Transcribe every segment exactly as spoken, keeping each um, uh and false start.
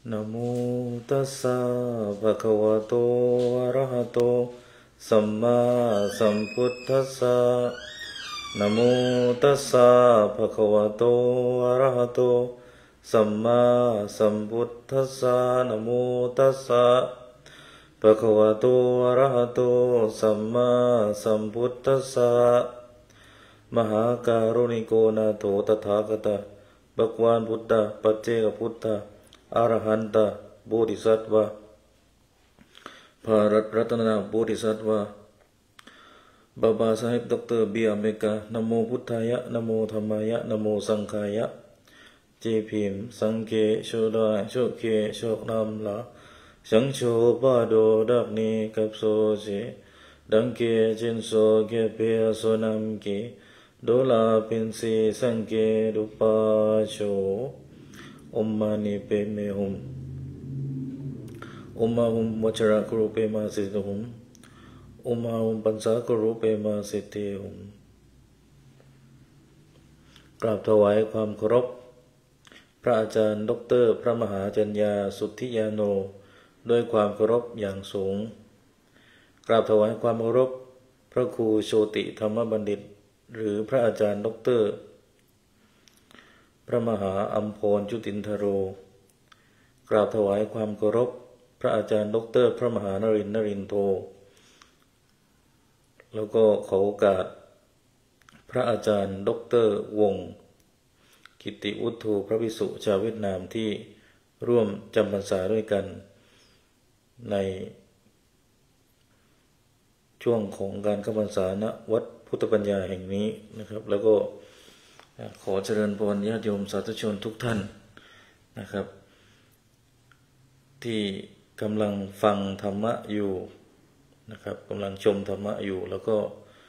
นะโมตัสสะภะคะวะโตอะระหะโตสัมมาสัมพุทธัสสะนะโมตัสสะภะคะวะโตอะระหะโตสัมมาสัมพุทธัสสะนะโมตัสสะภะคะวะโตอะระหะโตสัมมาสัมพุทธัสสะมหาการุณิโกนาโถตถาคตภะคะวะพุทธะปัจเจกพุทธะอรหันตะโบธิสัตวะภารัตรัตนาโบธิสัตวะบาบาสาเหบดรบีอเมริกานะโมพุทธายะนะโมธัมมายะนะโมสังฆายะเจพิมสังเกโชดาโชเคโชนามลาสังโชปาโดดักนีกับโซเจดังเกจินโซเกเปโซนัมเกโดลาปินสีสังเกดุปาโชOm mani padme hum Om ahum vachara kurupe ma siddhi hum Om ahum pansa kurupe ma siddhi hum กราบถวายความเคารพพระอาจารย์ดรพระมหาจัญญาสุทธิยาโนด้วยความเคารพอย่างสูงกราบถวายความเคารพพระครูโชติธรรมบัณฑิตหรือพระอาจารย์ดรพระมหาอัมพรจุตินทโรกราบถวายความเคารพพระอาจารย์ดรพระมหานรินทร์นรินทร์โทแล้วก็ขอโอกาสพระอาจารย์ดรวงศ์กิติอุทโธพระภิกษุชาวเวียดนามที่ร่วมจำพรรษาด้วยกันในช่วงของการเข้าพรรษาณวัดพุทธปัญญาแห่งนี้นะครับแล้วก็ขอเจริญพรญาติโยมสาธุชนทุกท่านนะครับที่กำลังฟังธรรมะอยู่นะครับกำลังชมธรรมะอยู่แล้วก็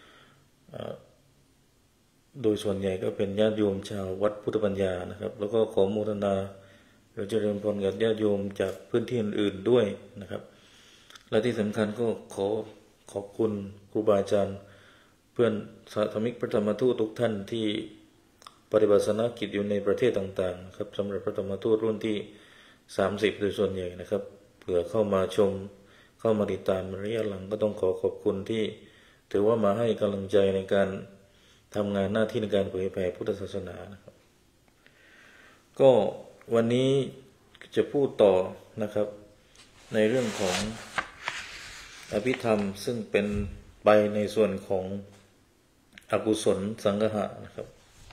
โดยส่วนใหญ่ก็เป็นญาติโยมชาววัดพุทธปัญญานะครับแล้วก็ขอโมทนาหรือเจริญพรกับญาติโยมจากพื้นที่อื่นๆด้วยนะครับและที่สำคัญก็ขอขอบคุณครูบาอาจารย์เพื่อนสาธมิกพระธรรมทูตทุกท่านที่ปฏิบัติศาสนกิจอยู่ในประเทศต่างๆนะครับสำหรับพระธรรมทูตรุ่นที่สามสิบโดยส่วนใหญ่นะครับเผื่อเข้ามาชมเข้ามาติดตามระยะหลังก็ต้องขอขอบคุณที่ถือว่ามาให้กำลังใจในการทำงานหน้าที่ในการเผยแผ่พุทธศาสนานะครับก็วันนี้จะพูดต่อนะครับในเรื่องของอภิธรรมซึ่งเป็นไปในส่วนของอกุศลสังฆะนะครับ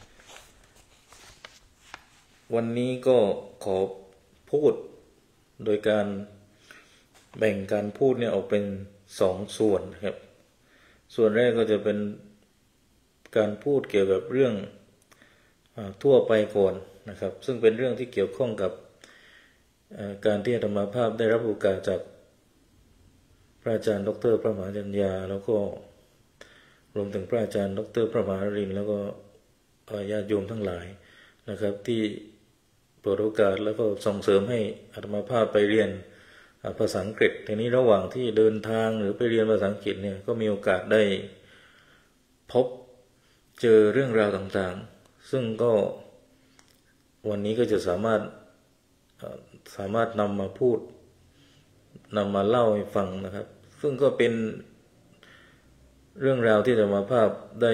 วันนี้ก็ขอพูดโดยการแบ่งการพูดเนี่ยออกเป็นสองส่วนครับส่วนแรกก็จะเป็นการพูดเกี่ยวกับเรื่องทั่วไปก่อนนะครับซึ่งเป็นเรื่องที่เกี่ยวข้องกับการที่อาตมาภาพได้รับโอกาสจากพระอาจารย์ดรพระมหาจัญญาแล้วก็รวมถึงพระอาจารย์ดรพระมหานรินทร์แล้วก็ญาติโยมทั้งหลายนะครับที่เปิดโอกาสแล้วก็ส่งเสริมให้อาตมาภาพไปเรียนภาษาอังกฤษทีนี้ระหว่างที่เดินทางหรือไปเรียนภาษาอังกฤษเนี่ยก็มีโอกาสได้พบเจอเรื่องราวต่างๆซึ่งก็วันนี้ก็จะสามารถสามารถนำมาพูดนำมาเล่าให้ฟังนะครับซึ่งก็เป็นเรื่องราวที่อาตมาภาพได้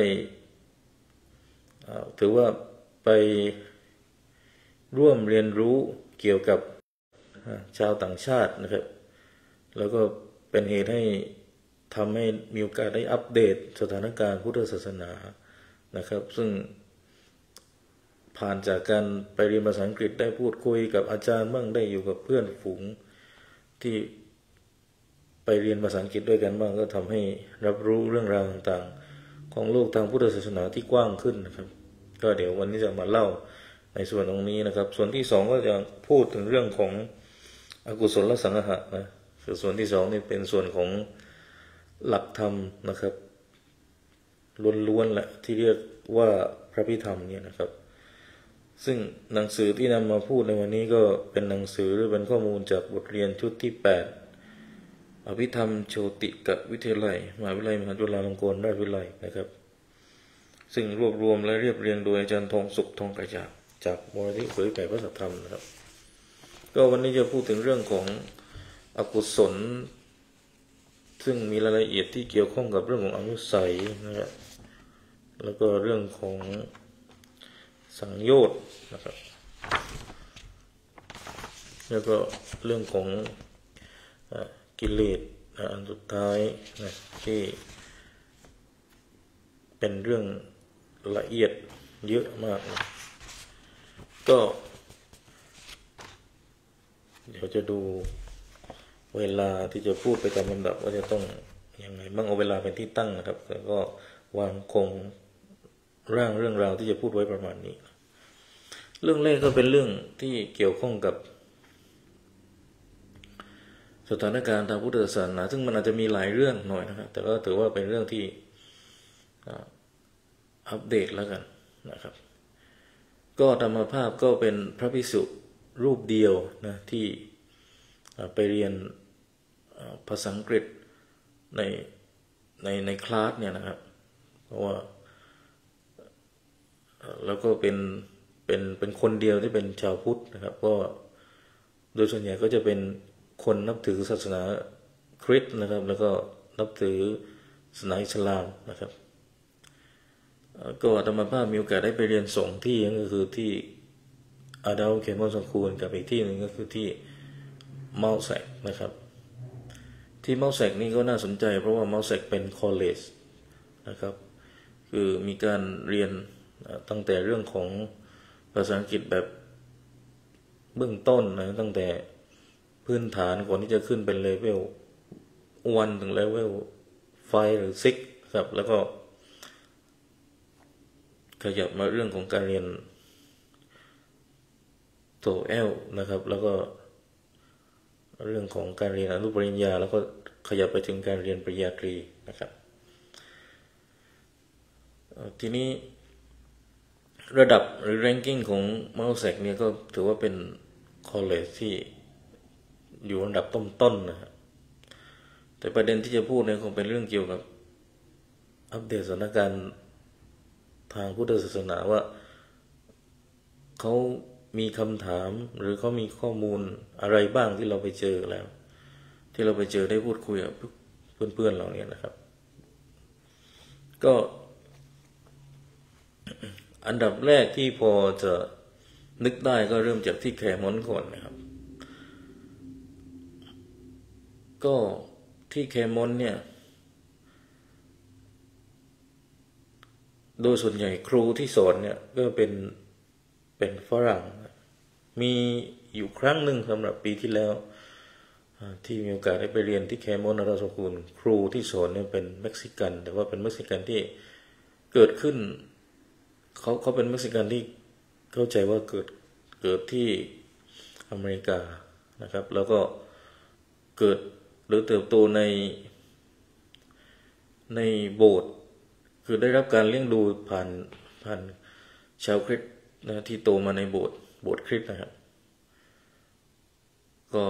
ถือว่าไปร่วมเรียนรู้เกี่ยวกับชาวต่างชาตินะครับแล้วก็เป็นเหตุให้ทำให้มีโอกาสได้อัปเดตสถานการณ์พุทธศาสนานะครับซึ่งผ่านจากการไปเรียนภาษาอังกฤษได้พูดคุยกับอาจารย์บ้างได้อยู่กับเพื่อนฝูงที่ไปเรียนภาษาอังกฤษด้วยกันบ้างก็ทำให้รับรู้เรื่องราวต่างๆของโลกทางพุทธศาสนาที่กว้างขึ้นนะครับก็เดี๋ยววันนี้จะมาเล่าในส่วนตรงนี้นะครับส่วนที่สองก็จะพูดถึงเรื่องของอกุศลสังฆะนะคือส่วนที่สองนี่เป็นส่วนของหลักธรรมนะครับล้วนๆแหละที่เรียกว่าพระพิธรรมเนี่ยนะครับซึ่งหนังสือที่นำมาพูดในวันนี้ก็เป็นหนังสือหรือเป็นข้อมูลจากบทเรียนชุดที่แปดอภิธรรมโชติกวิทยาลัยมหาวิทยาลัยมหาจุฬาลงกรณราชวิทยาลัยนะครับซึ่งรวบรวมและเรียบเรียงโดยอาจารย์ทองสุขทองกระจ่างจากมูลนิธิเผยแผ่พระสัทธรรมนะครับก็วันนี้จะพูดถึงเรื่องของอกุศลซึ่งมีรายละเอียดที่เกี่ยวข้องกับเรื่องของอนุสัยนะครับแล้วก็เรื่องของสังโยชน์นะครับแล้วก็เรื่องของกิเลสอันสุดท้ายนะที่เป็นเรื่องละเอียดเยอะมากนะก็เดี๋ยวจะดูเวลาที่จะพูดไปตามลำดับว่าจะต้องยังไงบ้างเอาเวลาเป็นที่ตั้งนะครับแล้วก็วางคงร่างเรื่องราวที่จะพูดไว้ประมาณนี้เรื่องแรกก็เป็นเรื่องที่เกี่ยวข้องกับสถานการณ์ทางพุทธศาสนาซึ่งมันอาจจะมีหลายเรื่องหน่อยนะครับแต่ก็ถือว่าเป็นเรื่องที่อัปเดตแล้วกันนะครับก็ธรรมภาพก็เป็นพระภิกษุรูปเดียวนะที่ไปเรียนภาษาอังกฤษในในในคลาสเนี่ยนะครับเพราะว่าแล้วก็เป็นเป็นเป็นคนเดียวที่เป็นชาวพุทธนะครับก็โดยส่วนใหญ่ก็จะเป็นคนนับถือศาสนาคริสต์นะครับแล้วก็นับถือศาสนาอิสลามนะครับก็ธรรมภาพมีโอกาสได้ไปเรียนสองที่ก็คือที่อาดาวเคมอลสคูลกับอีกที่หนึ่งก็คือที่เมาแซกนะครับที่เมาแซกนี่ก็น่าสนใจเพราะว่าเมาแซกเป็นคอลเลจนะครับคือมีการเรียนตั้งแต่เรื่องของภาษาอังกฤษแบบเบื้องต้นนะตั้งแต่พื้นฐานก่อนที่จะขึ้นเป็นเลเวลวันถึงเลเวลไฟหรือซิกครับแล้วก็ขยับมาเรื่องของการเรียนโทเอลนะครับแล้วก็เรื่องของการเรียนอนุปริญญาแล้วก็ขยับไปถึงการเรียนปริญญาตรีนะครับทีนี้ระดับหรือ ranking ของ เมาแซก เนี่ยก็ถือว่าเป็น college ที่อยู่อันดับต้นๆนะครับแต่ประเด็นที่จะพูดเนี่ยคงเป็นเรื่องเกี่ยวกับอัปเดตสถานการณ์ทางพุทธศาสนาว่าเขามีคำถามหรือเขามีข้อมูลอะไรบ้างที่เราไปเจอแล้วที่เราไปเจอได้พูดคุยกับเพื่อนๆเราเนี่ยนะครับก็อันดับแรกที่พอจะนึกได้ก็เริ่มจากที่แคมอนก่อนนะครับก็ที่แคมอนเนี่ยโดยส่วนใหญ่ครูที่สอนเนี่ยก็เป็นเป็นฝรั่งมีอยู่ครั้งหนึ่งสำหรับปีที่แล้วที่มีโอกาสได้ไปเรียนที่แคมอนอาราสกุลครูที่สอนเนี่ยเป็นเม็กซิกันแต่ว่าเป็นเม็กซิกันที่เกิดขึ้นเขาเขาเป็นเม็กซิกันที่เข้าใจว่าเกิดเกิดที่อเมริกานะครับแล้วก็เกิดหรือเติบโตในในโบสถ์คือได้รับการเลี้ยงดูผ่านผ่านชาวคริสต์นะที่โตมาในโบสถ์โบสถ์คริสต์นะครับก็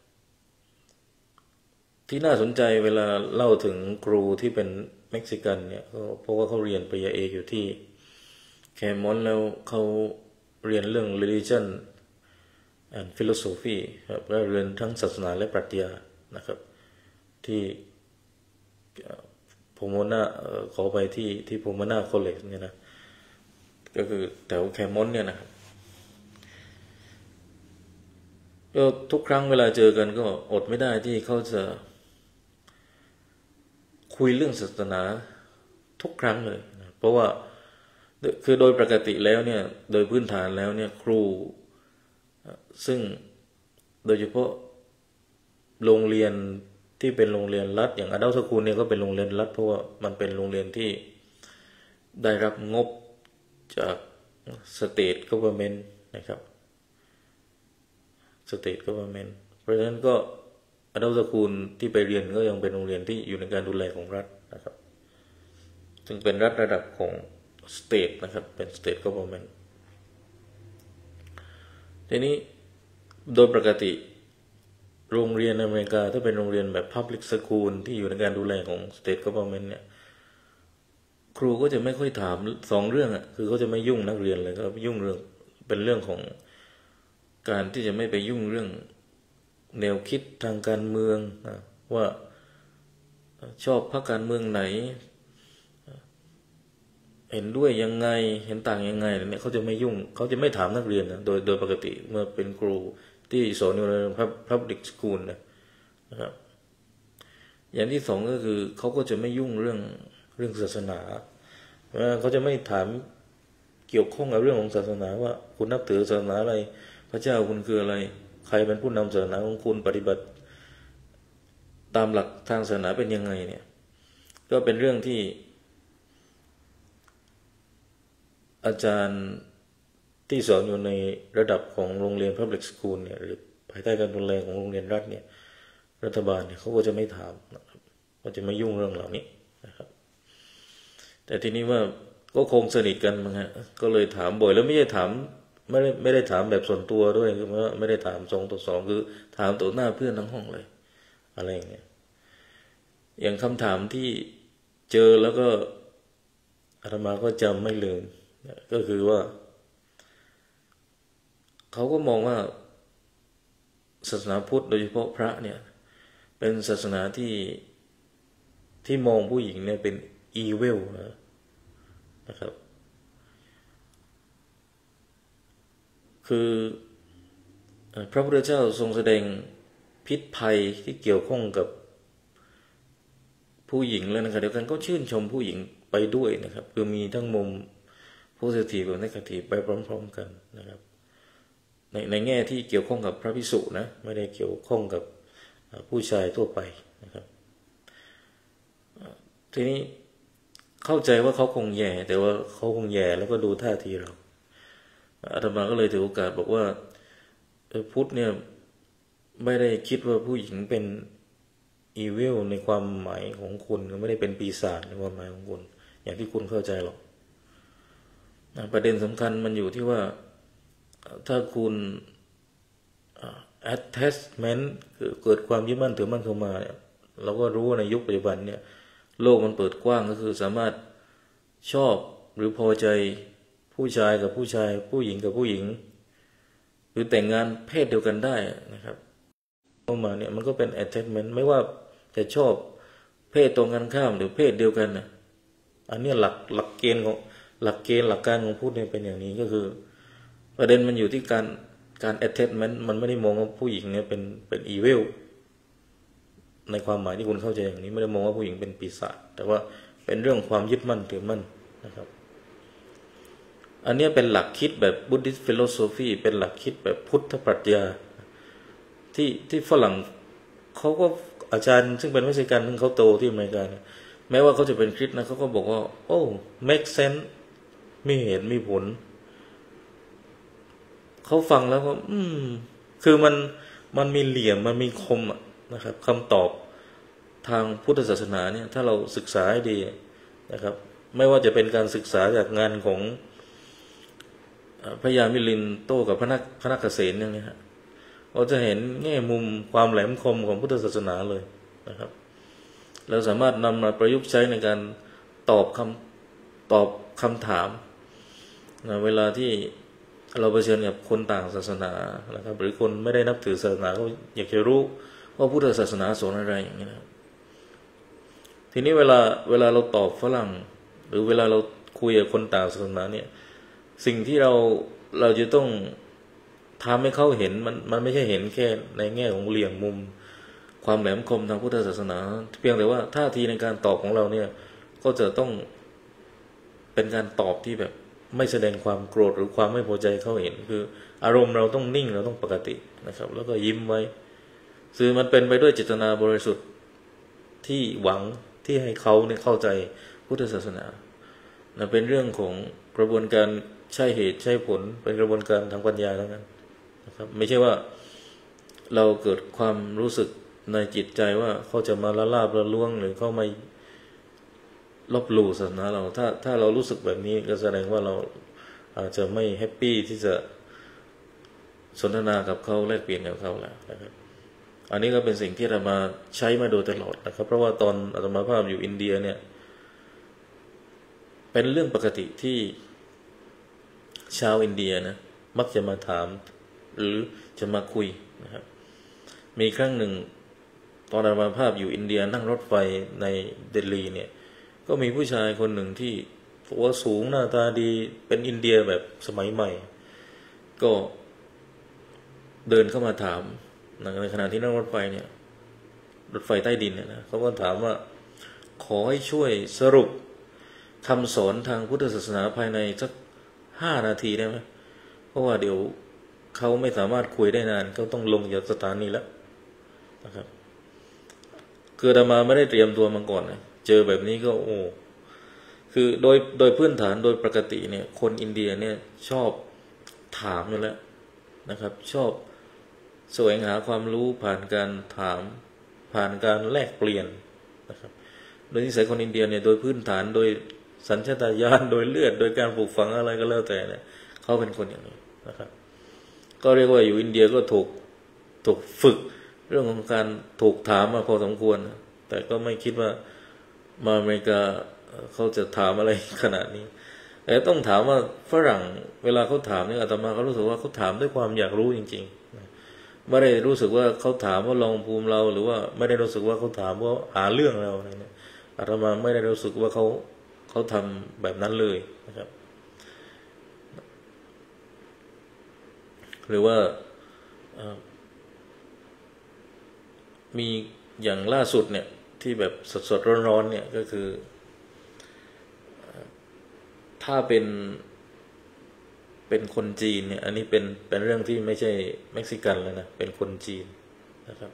ที่น่าสนใจเวลาเล่าถึงครูที่เป็นเม็กซิกันเนี่ยก็เพราะว่าเขาเรียนปริญญาเอกอยู่ที่แคมอนแล้วเขาเรียนเรื่อง religion and philosophy ครับก็เรียนทั้งศาสนาและปรัชญานะครับที่โพโมนาขอไปที่ที่โพโมนาคอลเลจเนี่ยนะก็คือแถวแคมอนเนี่ยนะครับก็ทุกครั้งเวลาเจอกันก็อดไม่ได้ที่เขาจะคุยเรื่องศาสนาทุกครั้งเลยนะเพราะว่าคือโดยปกติแล้วเนี่ยโดยพื้นฐานแล้วเนี่ยครูซึ่งโดยเฉพาะโรงเรียนที่เป็นโรงเรียนรัฐอย่างอดัลสคูลเนี่ยก็เป็นโรงเรียนรัฐเพราะว่ามันเป็นโรงเรียนที่ได้รับงบจาก state government นะครับ state government เพราะฉะนั้นก็อดัลสคูลที่ไปเรียนก็ยังเป็นโรงเรียนที่อยู่ในการดูแลของรัฐนะครับซึ่งเป็นรัฐระดับของ state นะครับเป็น state government ทีนี้โดยปกติโรงเรียนในอเมริกาถ้าเป็นโรงเรียนแบบ public school ที่อยู่ในการดูแลของ state government เนี่ยครูก็จะไม่ค่อยถามสองเรื่องอ่ะคือเขาจะไม่ยุ่งนักเรียนเลยก็ยุ่งเรื่องเป็นเรื่องของการที่จะไม่ไปยุ่งเรื่องแนวคิดทางการเมืองนะว่าชอบพรรคการเมืองไหนเห็นด้วยยังไงเห็นต่างยังไงเนี่ยเขาจะไม่ยุ่งเขาจะไม่ถามนักเรียนนะโดยโดยปกติเมื่อเป็นครูที่สอนอยู่ใน Public School นะครับอย่างที่สองก็คือเขาก็จะไม่ยุ่งเรื่องเรื่องศาสนาเขาจะไม่ถามเกี่ยวข้องกับเรื่องของศาสนาว่าคุณนับถือศาสนาอะไรพระเจ้าคุณคืออะไรใครเป็นผู้นำศาสนาของคุณปฏิบัติตามหลักทางศาสนาเป็นยังไงเนี่ยก็เป็นเรื่องที่อาจารย์ที่สอนอยู่ในระดับของโรงเรียน Public School เนี่ยหรือภายใต้การดูแลของโรงเรียนรัฐเนี่ยรัฐบาลเนี่ยเขาก็จะไม่ถามนะครับก็จะไม่ยุ่งเรื่องเหล่านี้นะครับแต่ทีนี้ว่าก็คงสนิทกันมั้งฮะก็เลยถามบ่อยแล้วไม่ใช่ถามไม่ได้ไม่ได้ถามแบบส่วนตัวด้วยคือว่าไม่ได้ถามสองต่อสองคือถามต่อหน้าเพื่อนทั้งห้องเลยอะไรอย่างเงี้ยอย่างคำถามที่เจอแล้วก็อาตมาก็จำไม่ลืมก็คือว่าเขาก็มองว่าศาสนาพุทธโดยเฉพาะพระเนี่ยเป็นศาสนาที่ที่มองผู้หญิงเนี่ยเป็นอีเวลนะครับคือพระพุทธเจ้าทรงแสดงพิษภัยที่เกี่ยวข้องกับผู้หญิงแล้วนะครับเดียวกันก็ชื่นชมผู้หญิงไปด้วยนะครับคือมีทั้งมุมโพสิทีฟกับเนกาทีฟไปพร้อมๆกันนะครับในในแง่ที่เกี่ยวข้องกับพระภิกษุนะไม่ได้เกี่ยวข้องกับผู้ชายทั่วไปนะครับทีนี้เข้าใจว่าเขาคงแย่แต่ว่าเขาคงแย่แล้วก็ดูท่าทีเราอาตมาก็เลยถือโอกาสบอกว่าพุทธเนี่ยไม่ได้คิดว่าผู้หญิงเป็นอีวิลในความหมายของคุณไม่ได้เป็นปีศาจในความหมายของคุณอย่างที่คุณเข้าใจหรอกประเด็นสำคัญมันอยู่ที่ว่าถ้าคุณ attachment คือเกิดความยึดมั่นถือมั่นเข้ามาเนี่ยเราก็รู้ว่าในยุคปัจจุบันเนี่ยโลกมันเปิดกว้างก็คือสามารถชอบหรือพอใจผู้ชายกับผู้ชายผู้หญิงกับผู้หญิงหรือแต่งงานเพศเดียวกันได้นะครับเข้ามาเนี่ยมันก็เป็น attachment ไม่ว่าจะชอบเพศตรงกันข้ามหรือเพศเดียวกันนะอันนี้หลักหลักเกณฑ์ของหลักเกณฑ์หลักการของพุทธเนี่ยเป็นอย่างนี้ก็คือประเด็นมันอยู่ที่การการ attachment มันไม่ได้มองว่าผู้หญิงเนี่ยเป็นเป็น evil ในความหมายที่คุณเข้าใจอย่างนี้ไม่ได้มองว่าผู้หญิงเป็นปีศาจแต่ว่าเป็นเรื่องความยึดมั่นถือมั่นนะครับอันนี้เป็นหลักคิดแบบ Buddhist philosophy เป็นหลักคิดแบบพุทธปรัชญาที่ที่ฝรั่งเขาก็อาจารย์ซึ่งเป็นวิชาการซึ่งเขาโตที่อเมริกาเนี่ยแม้ว่าเขาจะเป็นคริสต์นะเขาก็บอกว่าโอ้ make sense มีเหตุมีผลเขาฟังแล้วก็อืมคือมันมันมีเหลี่ยมมันมีคมนะครับคำตอบทางพุทธศาสนาเนี่ยถ้าเราศึกษาให้ดีนะครับไม่ว่าจะเป็นการศึกษาจากงานของพระยามิลินโต้กับพระนักพระนักเกษตรเนี่ยนะฮะเราจะเห็นแง่มุมความแหลมคมของพุทธศาสนาเลยนะครับเราสามารถนำมาประยุกต์ใช้ในการตอบคำตอบคำถามนะเวลาที่เราเผชิญกับคนต่างศาสนานะครับหรือคนไม่ได้นับถือศาสนาเขาอยากจะรู้ว่าพุทธศาสนาสอนอะไรอย่างนี้นะทีนี้เวลาเวลาเราตอบฝรั่งหรือเวลาเราคุยกับคนต่างศาสนาเนี่ยสิ่งที่เราเราจะต้องทำให้เขาเห็นมันมันไม่ใช่เห็นแค่ในแง่ของเหลี่ยมมุมความแหลมคมทางพุทธศาสนาเพียงแต่ว่าท่าทีในการตอบของเราเนี่ยก็จะต้องเป็นการตอบที่แบบไม่แสดงความโกรธหรือความไม่พอใจเขาเห็นคืออารมณ์เราต้องนิ่งเราต้องปกตินะครับแล้วก็ยิ้มไว้ซึ่งมันเป็นไปด้วยเจตนาบริสุทธิ์ที่หวังที่ให้เขาเนี่ยเข้าใจพุทธศาสนานะเป็นเรื่องของกระบวนการใช่เหตุใช่ผลเป็นกระบวนการทางปัญญาทั้งนั้นนะครับไม่ใช่ว่าเราเกิดความรู้สึกในจิตใจว่าเขาจะมาละลาบละล่วงหรือเขาไม่ลบหลู่ศาสนาเราถ้าถ้าเรารู้สึกแบบนี้ก็แสดงว่าเราอาจจะไม่แฮปปี้ที่จะสนทนากับเขาแลกเปลี่ยนกับเขาแล้วนะครับอันนี้ก็เป็นสิ่งที่เรามาใช้มาโดยตลอดนะครับเพราะว่าตอนอาตมาภาพอยู่อินเดียเนี่ยเป็นเรื่องปกติที่ชาวอินเดียนะมักจะมาถามหรือจะมาคุยนะครับมีครั้งหนึ่งตอนอาตมาภาพอยู่อินเดียนั่งรถไฟในเดลีเนี่ยก็มีผู้ชายคนหนึ่งที่ตัวสูงหน้าตาดีเป็นอินเดียแบบสมัยใหม่ก็เดินเข้ามาถามในขณะที่นั่งรถไฟเนี่ยรถไฟใต้ดินเนี่ยนะเขาก็ถามว่าขอให้ช่วยสรุปคำสอนทางพุทธศาสนาภายในสักห้านาทีได้ไหมเพราะว่าเดี๋ยวเขาไม่สามารถคุยได้นานเขาต้องลงจากสถานีแล้วนะครับคืออาตมาไม่ได้เตรียมตัวมาก่อนนะเจอแบบนี้ก็โอ้คือโดยโดยพื้นฐานโดยปกติเนี่ยคนอินเดียเนี่ยชอบถามอยู่แล้วนะครับชอบแสวงหาความรู้ผ่านการถามผ่านการแลกเปลี่ยนนะครับโดยนิสัยคนอินเดียเนี่ยโดยพื้นฐานโดยสัญชาตญาณโดยเลือดโดยการปลูกฝังอะไรก็แล้วแต่เนี่ยเขาเป็นคนอย่างนี้นะครับก็เรียกว่าอยู่อินเดียก็ถูกถูกฝึกเรื่องของการถูกถามมาพอสมควรแต่ก็ไม่คิดว่ามาอเมริกาเขาจะถามอะไรขนาดนี้แต่ต้องถามว่าฝรั่งเวลาเขาถามเนี่ยอาตมาเขารู้สึกว่าเขาถามด้วยความอยากรู้จริงๆไม่ได้รู้สึกว่าเขาถามว่าลองภูมิเราหรือว่าไม่ได้รู้สึกว่าเขาถามว่าหาเรื่องเราอะไรเนี่ยอาตมาไม่ได้รู้สึกว่าเขาเขาทำแบบนั้นเลยนะครับหรือว่ามีอย่างล่าสุดเนี่ยที่แบบสดๆร้อนๆเนี่ยก็คือถ้าเป็นเป็นคนจีนเนี่ยอันนี้เป็นเป็นเรื่องที่ไม่ใช่เม็กซิกันแล้วนะเป็นคนจีนนะครับ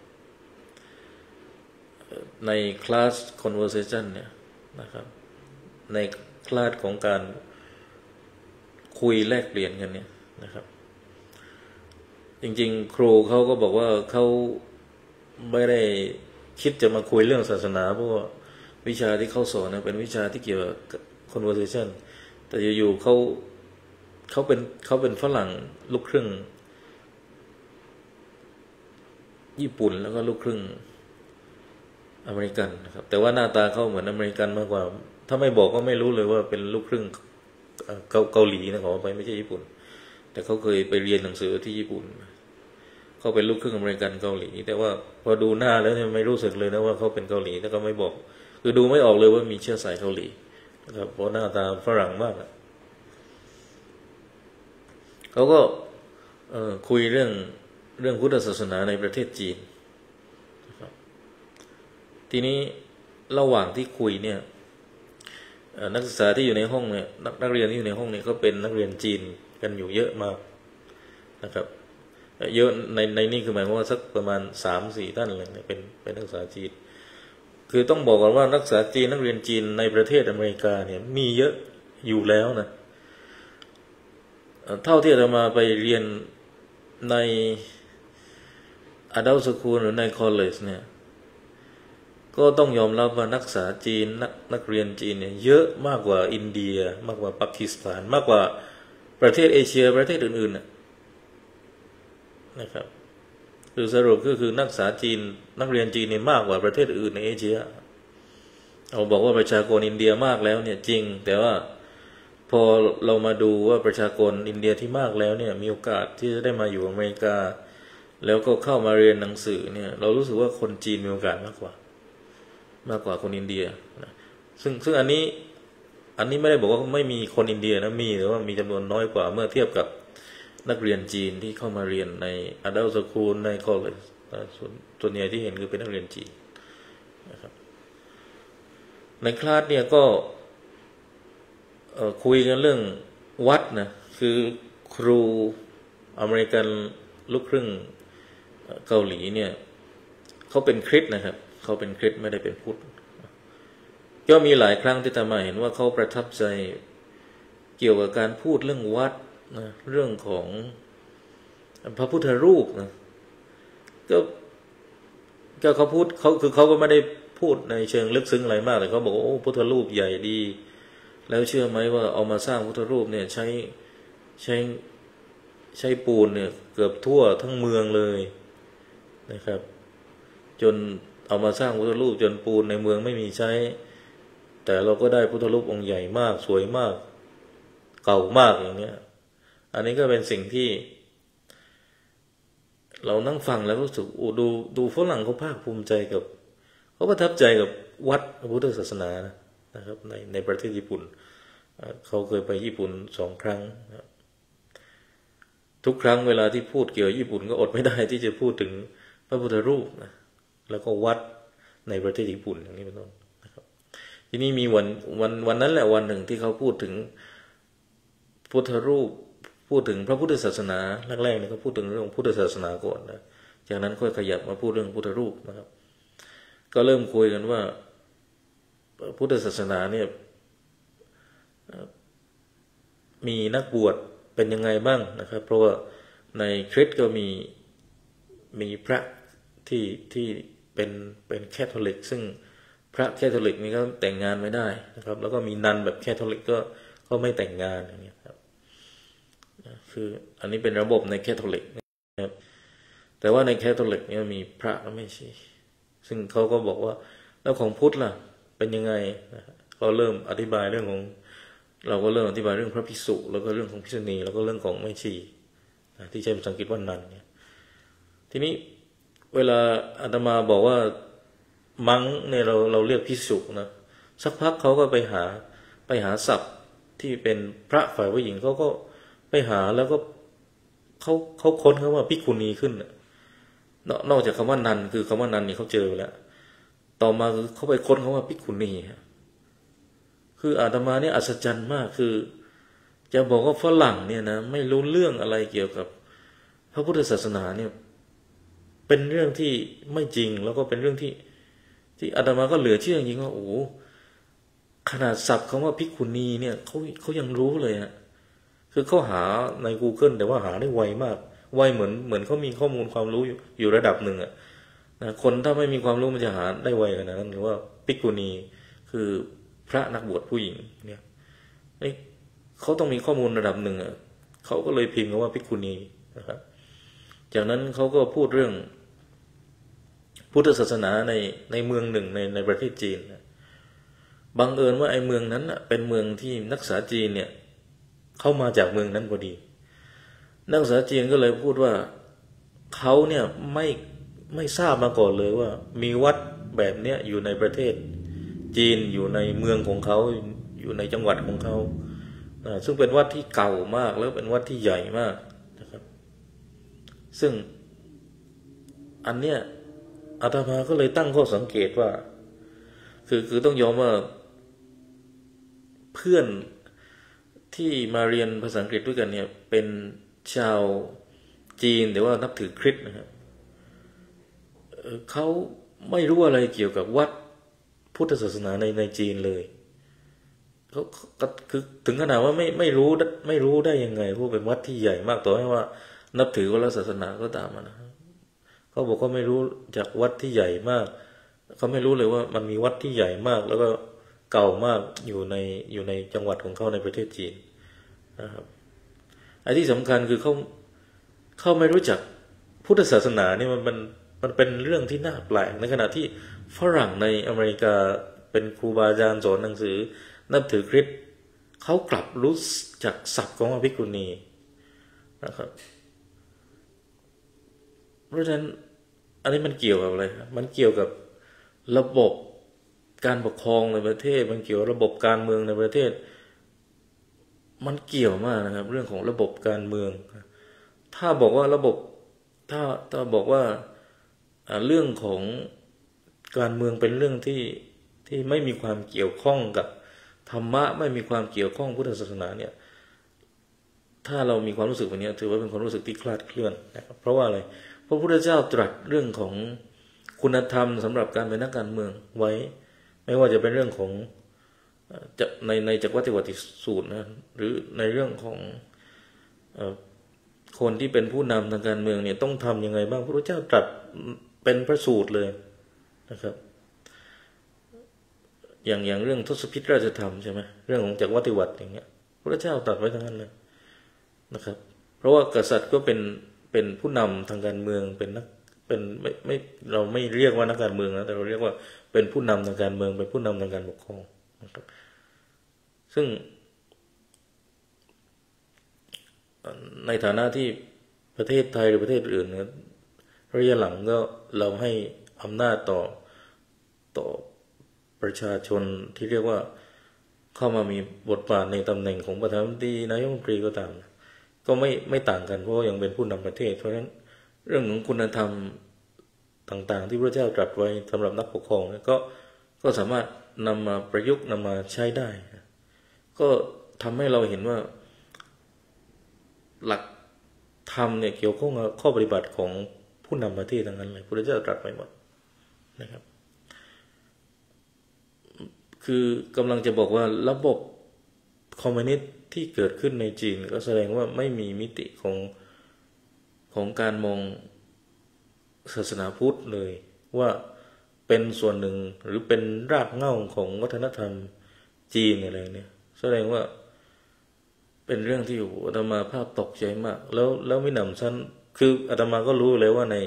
ในคลาส conversation เนี่ยนะครับในคลาสของการคุยแลกเปลี่ยนกันเนี่ยนะครับจริงๆครูเขาก็บอกว่าเขาไม่ได้คิดจะมาคุยเรื่องศาสนาเพราะว่าวิชาที่เขาสอนนะเป็นวิชาที่เกี่ยวกับ conversation แต่อยู่ๆเขาเขาเป็นเขาเป็นฝรั่งลูกครึ่งญี่ปุ่นแล้วก็ลูกครึ่งอเมริกันนะครับแต่ว่าหน้าตาเขาเหมือนอเมริกันมากกว่าถ้าไม่บอกก็ไม่รู้เลยว่าเป็นลูกครึ่งเกาเกาหลีนะขอไปไม่ใช่ญี่ปุ่นแต่เขาเคยไปเรียนหนังสือที่ญี่ปุ่นเขาเป็นลูกครึ่งอเมริกันเกาหลีแต่ว่าพอดูหน้าแล้วไม่รู้สึกเลยนะว่าเขาเป็นเกาหลีแต่ก็ไม่บอกคือดูไม่ออกเลยว่ามีเชื้อสายเกาหลีนะครับเพราะหน้าตาฝรั่งมากเขาก็คุยเรื่องเรื่องพุทธศาสนาในประเทศจีนนะครับทีนี้ระหว่างที่คุยเนี่ยนักศึกษาที่อยู่ในห้องเนี่ยนักเรียนที่อยู่ในห้องเนี่ยก็เป็นนักเรียนจีนกันอยู่เยอะมากนะครับเยอะในในนี่คือหมายความว่าสักประมาณสามสี่ท่านเลยเนี่ยเป็นเป็นนักศึกษาจีนคือต้องบอกก่อนว่านักศึกษาจีนนักเรียนจีนในประเทศอเมริกาเนี่ยมีเยอะอยู่แล้วนะเท่าที่เรามาไปเรียนใน Adult School หรือใน College เนี่ยก็ต้องยอมรับว่านักศึกษาจีนนักนักเรียนจีนเนี่ยเยอะมากกว่าอินเดียมากกว่าปากีสถานมากกว่าประเทศเอเชียประเทศอื่นๆนะครับคือสรุปก็คือนักศึกษาจีนนักเรียนจีนเนี่ยมากกว่าประเทศอื่นในเอเชียเราบอกว่าประชากรอินเดียมากแล้วเนี่ยจริงแต่ว่าพอเรามาดูว่าประชากรอินเดียที่มากแล้วเนี่ยมีโอกาสที่จะได้มาอยู่อเมริกาแล้วก็เข้ามาเรียนหนังสือเนี่ยเรารู้สึกว่าคนจีนมีโอกาสมากกว่ามากกว่าคนอินเดียนะซึ่งซึ่งอันนี้อันนี้ไม่ได้บอกว่าไม่มีคนอินเดียนะมีแต่ว่ามีจำนวนน้อยกว่าเมื่อเทียบกับนักเรียนจีนที่เข้ามาเรียนใน Adult School ใน College ส่วนส่วนใหญ่ที่เห็นคือเป็นนักเรียนจีนนะครับในคลาสเนี่ยก็คุยกันเรื่องวัดนะคือครูอเมริกันลูกครึ่งเกาหลีเนี่ยเขาเป็นคริสต์นะครับเขาเป็นคริสต์ไม่ได้เป็นพุทธก็มีหลายครั้งที่อาตมาเห็นว่าเขาประทับใจเกี่ยวกับการพูดเรื่องวัดนะเรื่องของพระพุทธรูปนะก็ก็เขาพูดเขาคือเขาก็ไม่ได้พูดในเชิงลึกซึ้งอะไรมากแต่เขาบอกว่าโอ้พุทธรูปใหญ่ดีแล้วเชื่อไหมว่าเอามาสร้างพุทธรูปเนี่ยใช้ใช้ใช้ปูนเนี่ยเกือบทั่วทั้งเมืองเลยนะครับจนเอามาสร้างพุทธรูปจนปูนในเมืองไม่มีใช้แต่เราก็ได้พุทธรูปองค์ใหญ่มากสวยมากเก่ามากอย่างเนี้ยอันนี้ก็เป็นสิ่งที่เรานั่งฟังแล้วรู้สึกโอ้ดูดูฝรั่งเขาภาคภูมิใจกับเขาประทับใจกับวัดพระพุทธศาสนานะครับในในประเทศญี่ปุ่นเขาเคยไปญี่ปุ่นสองครั้งทุกครั้งเวลาที่พูดเกี่ยวกับญี่ปุ่นก็อดไม่ได้ที่จะพูดถึงพระพุทธรูปนะแล้วก็วัดในประเทศญี่ปุ่นอย่างนี้เป็นต้นนะครับทีนี้มีวันวันวันนั้นแหละวันหนึ่งที่เขาพูดถึงพุทธรูปพูดถึงพระพุทธศาสนาแรกๆเนี่ยเขาพูดถึงเรื่องพุทธศาสนาก่อนนะจากนั้นค่อยขยับมาพูดเรื่องพุทธรูปนะครับก็เริ่มคุยกันว่าพุทธศาสนาเนี่ยมีนักบวชเป็นยังไงบ้างนะครับเพราะว่าในคริสต์ก็มีมีพระที่ที่เป็นเป็นแคทอลิกซึ่งพระแคทอลิกนี่ก็แต่งงานไม่ได้นะครับแล้วก็มีนันแบบแคทอลิกก็ก็ไม่แต่งงานอย่างนี้ครับคืออันนี้เป็นระบบในแคทอลิกนะครับแต่ว่าในแคทอลิกเนี่ยมีพระและแม่ชีซึ่งเขาก็บอกว่าแล้วของพุทธล่ะเป็นยังไงก็เริ่มอธิบายเรื่องของเราก็เริ่มอธิบายเรื่องพระภิกษุแล้วก็เรื่องของภิกษุณีแล้วก็เรื่องของแม่ชีที่ใช้ภาษาอังกฤษว่านันเนี่ยทีนี้เวลาอาตมาบอกว่ามังเนี่ยเราเราเรียกภิกษุนะสักพักเขาก็ไปหาไปหาศัพท์ที่เป็นพระฝ่ายผู้หญิงเขาก็ไปหาแล้วก็เขาเขาค้นคำว่าภิกขุณีขึ้นนอกจากคำว่านันคือคำว่านันนี่เขาเจอแล้วต่อมาคือเขาไปค้นคำว่าภิกขุณีคืออาตมาเนี่ยอัศจรรย์มากคือจะบอกว่าฝรั่งเนี่ยนะไม่รู้เรื่องอะไรเกี่ยวกับพระพุทธศาสนาเนี่ยเป็นเรื่องที่ไม่จริงแล้วก็เป็นเรื่องที่ที่อาตมาก็เหลือเชื่อจริงว่าโอ้ขนาดศัพท์คำว่าภิกขุณีเนี่ยเขาเขายังรู้เลยฮะคือเขาหาใน Google แต่ว่าหาได้ไวมากไวเหมือนเหมือนเขามีข้อมูลความรู้อยู่อยู่ระดับหนึ่งอะนะคนถ้าไม่มีความรู้มันจะหาได้ไวขนาดนั้นหรือว่าภิกขุณีคือพระนักบวชผู้หญิงเนี่ยเขาต้องมีข้อมูลระดับหนึ่งอ่ะเขาก็เลยพิมพ์คำว่าภิกขุณีนะครับจากนั้นเขาก็พูดเรื่องพุทธศาสนาในในเมืองหนึ่งในในประเทศจีนบังเอิญว่าไอ้เมืองนั้นอ่ะเป็นเมืองที่นักศึกษาจีนเนี่ยเข้ามาจากเมืองนั้นพอดีนักศึกษาจีนก็เลยพูดว่าเขาเนี่ยไม่ไม่ทราบมาก่อนเลยว่ามีวัดแบบเนี้ยอยู่ในประเทศจีนอยู่ในเมืองของเขาอยู่ในจังหวัดของเขาซึ่งเป็นวัดที่เก่ามากแล้วเป็นวัดที่ใหญ่มากนะครับซึ่งอันเนี้ยอาตมาก็เลยตั้งข้อสังเกตว่าคือคือต้องยอมว่าเพื่อนที่มาเรียนภาษาอังกฤษด้วยกันเนี่ยเป็นชาวจีนแต่ว่านับถือคริสต์นะครับเขาไม่รู้อะไรเกี่ยวกับวัดพุทธศาสนาในในจีนเลยเขาคือถึงขนาดว่าไม่ไม่รู้ไม่รู้ได้ยังไงเพราะเป็นวัดที่ใหญ่มากต่อให้ว่านับถือคนละศาสนาก็ตามนะเขาบอกเขาไม่รู้จากวัดที่ใหญ่มากเขาไม่รู้เลยว่ามันมีวัดที่ใหญ่มากแล้วก็เก่ามากอยู่ในอยู่ในจังหวัดของเขาในประเทศจีนนะครับไอ้ที่สำคัญคือเขาเขาไม่รู้จักพุทธศาสนาเนี่ยมันมันมันเป็นเรื่องที่น่าแปลกในขณะที่ฝรั่งในอเมริกาเป็นครูบาอาจารย์สอนหนังสือนับถือคริสต์เขากลับรู้จักศัพท์ของภิกขุณีนะครับเพราะฉะนั้นอันนี้มันเกี่ยวกับอะไรมันเกี่ยวกับระบบการปกครองในประเทศมันเกี่ยวระบบการเมืองในประเทศมันเกี่ยวมากนะครับเรื่องของระบบการเมืองถ้าบอกว่าระบบถ้าถ้าบอกว่าเรื่องของการเมืองเป็นเรื่องที่ที่ไม่มีความเกี่ยวข้องกับธรรมะไม่มีความเกี่ยวข้องพุทธศาสนาเนี่ยถ้าเรามีความรู้สึกแบบนี้ถือว่าเป็นความรู้สึกที่คลาดเคลื่อนนะครับเพราะว่าอะไรพระพุทธเจ้าตรัสเรื่องของคุณธรรมสำหรับการเป็นนักการเมืองไว้ไม่ว่าจะเป็นเรื่องของจะในในจักรวัฏวัฏสูตรนะหรือในเรื่องของคนที่เป็นผู้นำทางการเมืองเนี่ยต้องทำยังไงบ้างพระพุทธเจ้าตรัสเป็นพระสูตรเลยนะครับอย่างอย่างเรื่องทศพิธราชธรรมใช่ไหมเรื่องของจักรวัฏวัฏอย่างเงี้ยพระเจ้าตรัสไว้ทั้งนั้นเลยนะครับเพราะว่ากษัตริย์ก็เป็นเป็นผู้นำทางการเมืองเป็นนักเป็นไม่ไม่เราไม่เรียกว่านักการเมืองนะแต่เราเรียกว่าเป็นผู้นำทางการเมืองเป็นผู้นำทางการปกครองนะครับซึ่งในฐานะที่ประเทศไทยหรือประเทศอื่นเนี่ยระยะหลังก็เราให้อำนาจต่อต่อประชาชนที่เรียกว่าเข้ามามีบทบาทในตำแหน่งของประธานาธิบดีนายกรัฐมนตรีก็ตามก็ไม่ไม่ต่างกันเพราะยังเป็นผู้นำประเทศเพราะฉะนั้นเรื่องของคุณธรรมต่างๆที่พระเจ้าตรัสไว้สำหรับนักปกครองก็ก็สามารถนำมาประยุกต์นำมาใช้ได้ก็ทำให้เราเห็นว่าหลักธรรมเนี่ยเกี่ยวข้องกับข้อปฏิบัติของผู้นำประเทศทั้งนั้นเลยพระเจ้าตรัสไว้หมดนะครับคือกำลังจะบอกว่าระบบคอมมิวนิสต์ที่เกิดขึ้นในจีนก็แสดงว่าไม่มีมิติของของการมองศาสนาพุทธเลยว่าเป็นส่วนหนึ่งหรือเป็นรากเหง้าของวัฒนธรรมจีนอะไรเนี่ยแสดงว่าเป็นเรื่องที่อาตมาภาพตกใจมากแล้วแล้วไม่หนำซ้ำคืออาตมาก็รู้เลยว่าใน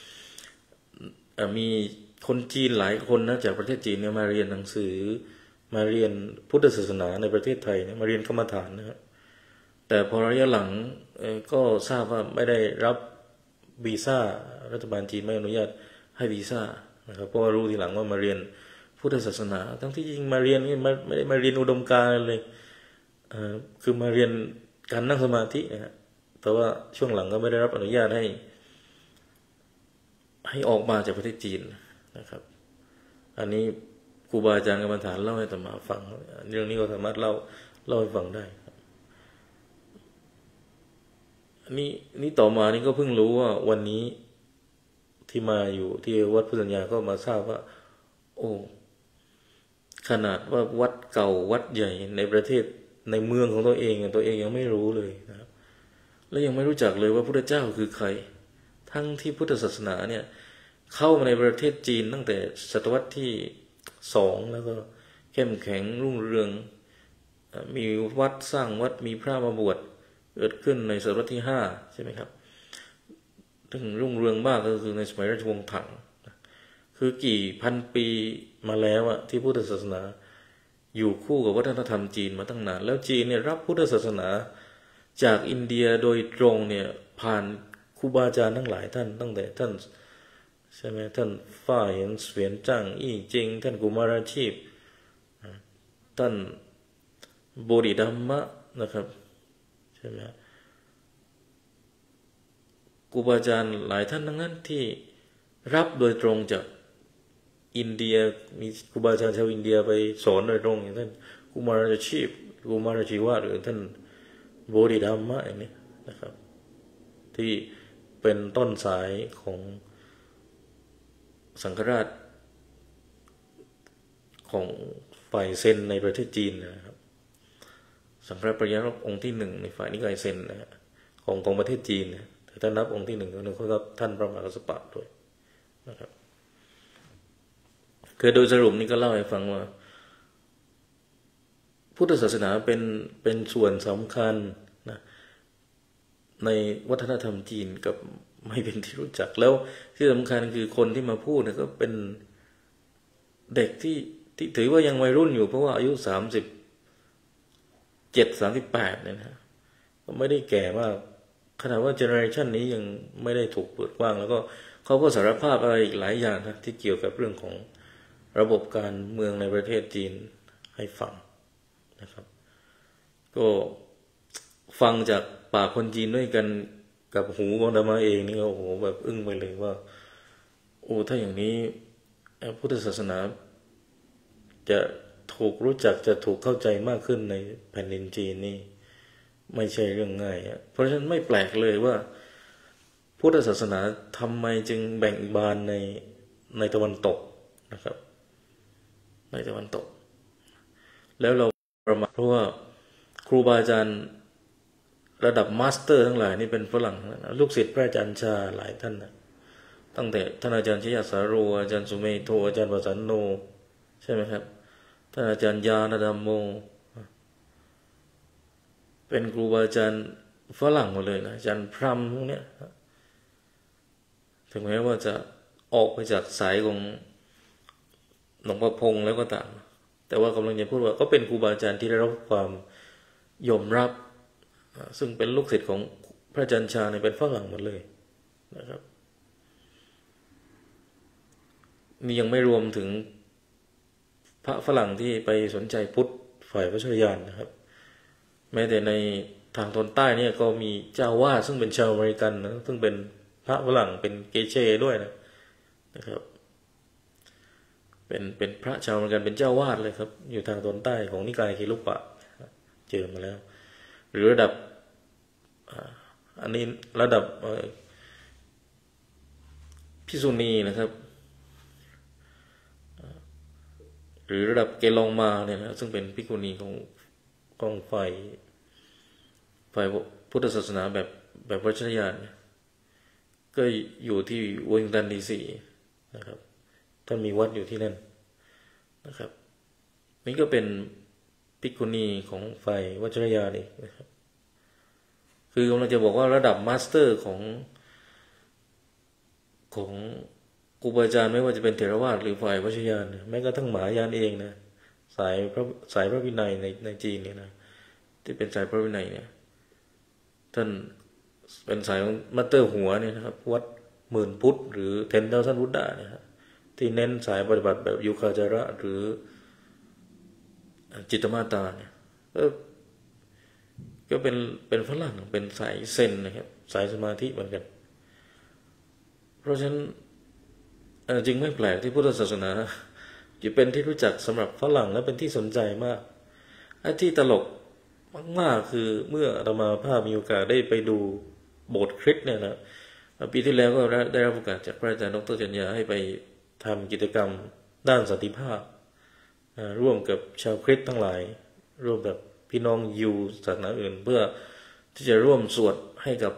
มีคนจีนหลายคนนะจากประเทศจีนเนี่ยมาเรียนหนังสือมาเรียนพุทธศาสนาในประเทศไทยเนี่ยมาเรียนกรรมฐานนะครับแต่พอระยะหลังก็ทราบว่าไม่ได้รับวีซ่ารัฐบาลจีนไม่อนุญาตให้วีซ่านะครับเพราะรู้ทีหลังว่ามาเรียนพุทธศาสนาทั้งที่จริงมาเรียนนี่ไม่ได้มาเรียนอุดมการณ์เลยคือมาเรียนการนั่งสมาธินะฮะแต่ว่าช่วงหลังก็ไม่ได้รับอนุญาตให้ให้ออกมาจากประเทศจีนนะครับอันนี้ครูบาอาจารย์กรรมฐานเล่าให้อาตมาฟังเรื่องนี้ก็สามารถเล่าเล่าให้ฟังได้อันนี้นี่ต่อมานี่ก็เพิ่งรู้ว่าวันนี้ที่มาอยู่ที่วัดพุทธสัญญาก็มาทราบว่าโอ้ขนาดว่าวัดเก่าวัดใหญ่ในประเทศในเมืองของตัวเองตัวเองยังไม่รู้เลยนะครับและยังไม่รู้จักเลยว่าพระพุทธเจ้าคือใครทั้งที่พุทธศาสนาเนี่ยเข้ามาในประเทศจีนตั้งแต่ศตวรรษที่สองแล้วก็เข้มแข็งรุ่งเรืองมีวัดสร้างวัดมีพระมาบวชเกิดขึ้นในศตวรรษที่ห้าใช่ไหมครับถึงรุ่งเรืองมากก็คือในสมัยราชวงศ์ถังคือกี่พันปีมาแล้วอะที่พุทธศาสนาอยู่คู่กับวัฒนธรรมจีนมาตั้งนานแล้วจีนเนี่ยรับพุทธศาสนาจากอินเดียโดยตรงเนี่ยผ่านครูบาอาจารย์ทั้งหลายท่านตั้งแต่ท่านใช่ไหมท่านฝ้าเหยินเสวียนจ้างอี้เจิงท่านกุมาราชีพท่านโบดิธัมมะนะครับใช่ไหมครูบาอาจารย์หลายท่านทั้งนั้นที่รับโดยตรงจากอินเดียมีครูบาอาจารย์ชาวอินเดียไปสอนโดยตรงอย่างท่านกุมาราชีพกุมาราชีวะหรือท่านโบดิธัมมะอย่างนี้นะครับที่เป็นต้นสายของสังฆราชของฝ่ายเซนในประเทศจีนนะครับสังฆราชปริยรกองค์ที่หนึ่งในฝ่ายนิกายเซนนะฮะของของประเทศจีนนะแต่ท่านนับองค์ที่หนึ่งก็นึกว่าท่านพระมหากัสสปะด้วยนะครับคือโดยสรุปนี่ก็เล่าให้ฟังว่าพุทธศาสนาเป็นเป็นส่วนสำคัญนะในวัฒนธรรมจีนกับไม่เป็นที่รู้จักแล้วที่สำคัญคือคนที่มาพูดเนี่ยก็เป็นเด็กที่ที่ถือว่ายังวัยรุ่นอยู่เพราะว่าอายุสามสิบเจ็ดสามสิบแปดเนี่ยนะก็ไม่ได้แก่มากขนาดว่าเจเนอเรชันนี้ยังไม่ได้ถูกเปิดกว้างแล้วก็เขาก็สารภาพอะไรอีกหลายอย่างนะที่เกี่ยวกับเรื่องของระบบการเมืองในประเทศจีนให้ฟังนะครับก็ฟังจากปากคนจีนด้วยกันกับหูของอาตมาเองนี่ก็โอ้โหแบบอึ้งไปเลยว่าโอ้ถ้าอย่างนี้พุทธศาสนาจะถูกรู้จักจะถูกเข้าใจมากขึ้นในแผ่นดินจีนนี่ไม่ใช่เรื่องง่ายอ่ะเพราะฉะนั้นไม่แปลกเลยว่าพุทธศาสนาทำไมจึงแบ่งบานในในตะวันตกนะครับในตะวันตกแล้วเราประมาทเพราะว่าครูบาอาจารย์ระดับมาสเตอร์ทั้งหลายนี่เป็นฝรั่งนะลูกศิษย์พระอาจารย์ชาหลายท่านนะตั้งแต่ท่านอาจารย์ชยสาโรอาจารย์สุเมโทอาจารย์วสันโนใช่ไหมครับท่านอาจารย์ญาณธัมโมเป็นครูบาอาจารย์ฝรั่งหมดเลยนะอาจารย์พรัมพวกเนี้ยถึงแม้ว่าจะออกไปจากสายของหลวงพ่อพงษ์แล้วก็ตามแต่ว่ากำลังจะพูดว่าก็เป็นครูบาอาจารย์ที่ได้รับความยอมรับซึ่งเป็นลูกศิษย์ของพระอาจารย์ชาเนี่ยเป็นฝรั่งหมดเลยนะครับนี่ยังไม่รวมถึงพระฝรั่งที่ไปสนใจพุทธฝ่ายวัชรยานนะครับแม้แต่ในทางตอนใต้เนี่ยก็มีเจ้าวาดซึ่งเป็นชาวอเมริกันนะซึ่งเป็นพระฝรั่งเป็นเกเชด้วยนะนะครับเป็นเป็นพระชาวอเมริกันเป็นเจ้าวาดเลยครับอยู่ทางตอนใต้ของนิกายเคลุปะเจอมาแล้วหรือระดับอันนี้ระดับภิกษุณีนะครับหรือระดับเกลองมาเนี่ยนะซึ่งเป็นภิกษุณีของของฝ่ายฝ่ายพุทธศาสนาแบบแบบวัชรยานก็อยู่ที่วอชิงตันดีซีนะครับท่านมีวัดอยู่ที่นั่นนะครับนี่ก็เป็นภิกษุณีของฝ่ายวัชรยานนี่นะครับคือกำลังจะบอกว่าระดับมาสเตอร์ของของครูบาอาจารย์ไม่ว่าจะเป็นเถรวาทหรือฝ่ายวัชรยานแม้กระทั่งมหายานเองนะสายพระสายพระวินัยในในจีนเนี่ยนะที่เป็นสายพระวินัยเนี่ยท่านเป็นสายมัตเตอร์หัวเนี่ยนะครับวัดหมื่นพุทธหรือเทนเทลซันพุทธะเนี่ยครับที่เน้นสายปฏิบัติแบบยุคาจาระหรือจิตมาตาเนี่ยก็ก็เป็นเป็นฝรั่งเป็นสายเซนนะครับสายสมาธิเหมือนกันเพราะฉะนั้นจึงไม่แปลกที่พุทธศาสนาจะเป็นที่รู้จักสำหรับฝรั่งและเป็นที่สนใจมากไอ้ที่ตลกมากๆคือเมื่ออาตมาภาพมีโอกาสได้ไปดูโบสถ์คริสต์เนี่ยนะปีที่แล้วก็ได้รับโอกาสจากพระอาจารย์ดร.จัญญาให้ไปทำกิจกรรมด้านสันติภาพร่วมกับชาวคริสต์ทั้งหลายร่วมกับพี่น้องยิวศาสนาอื่นเพื่อที่จะร่วมสวดให้กับ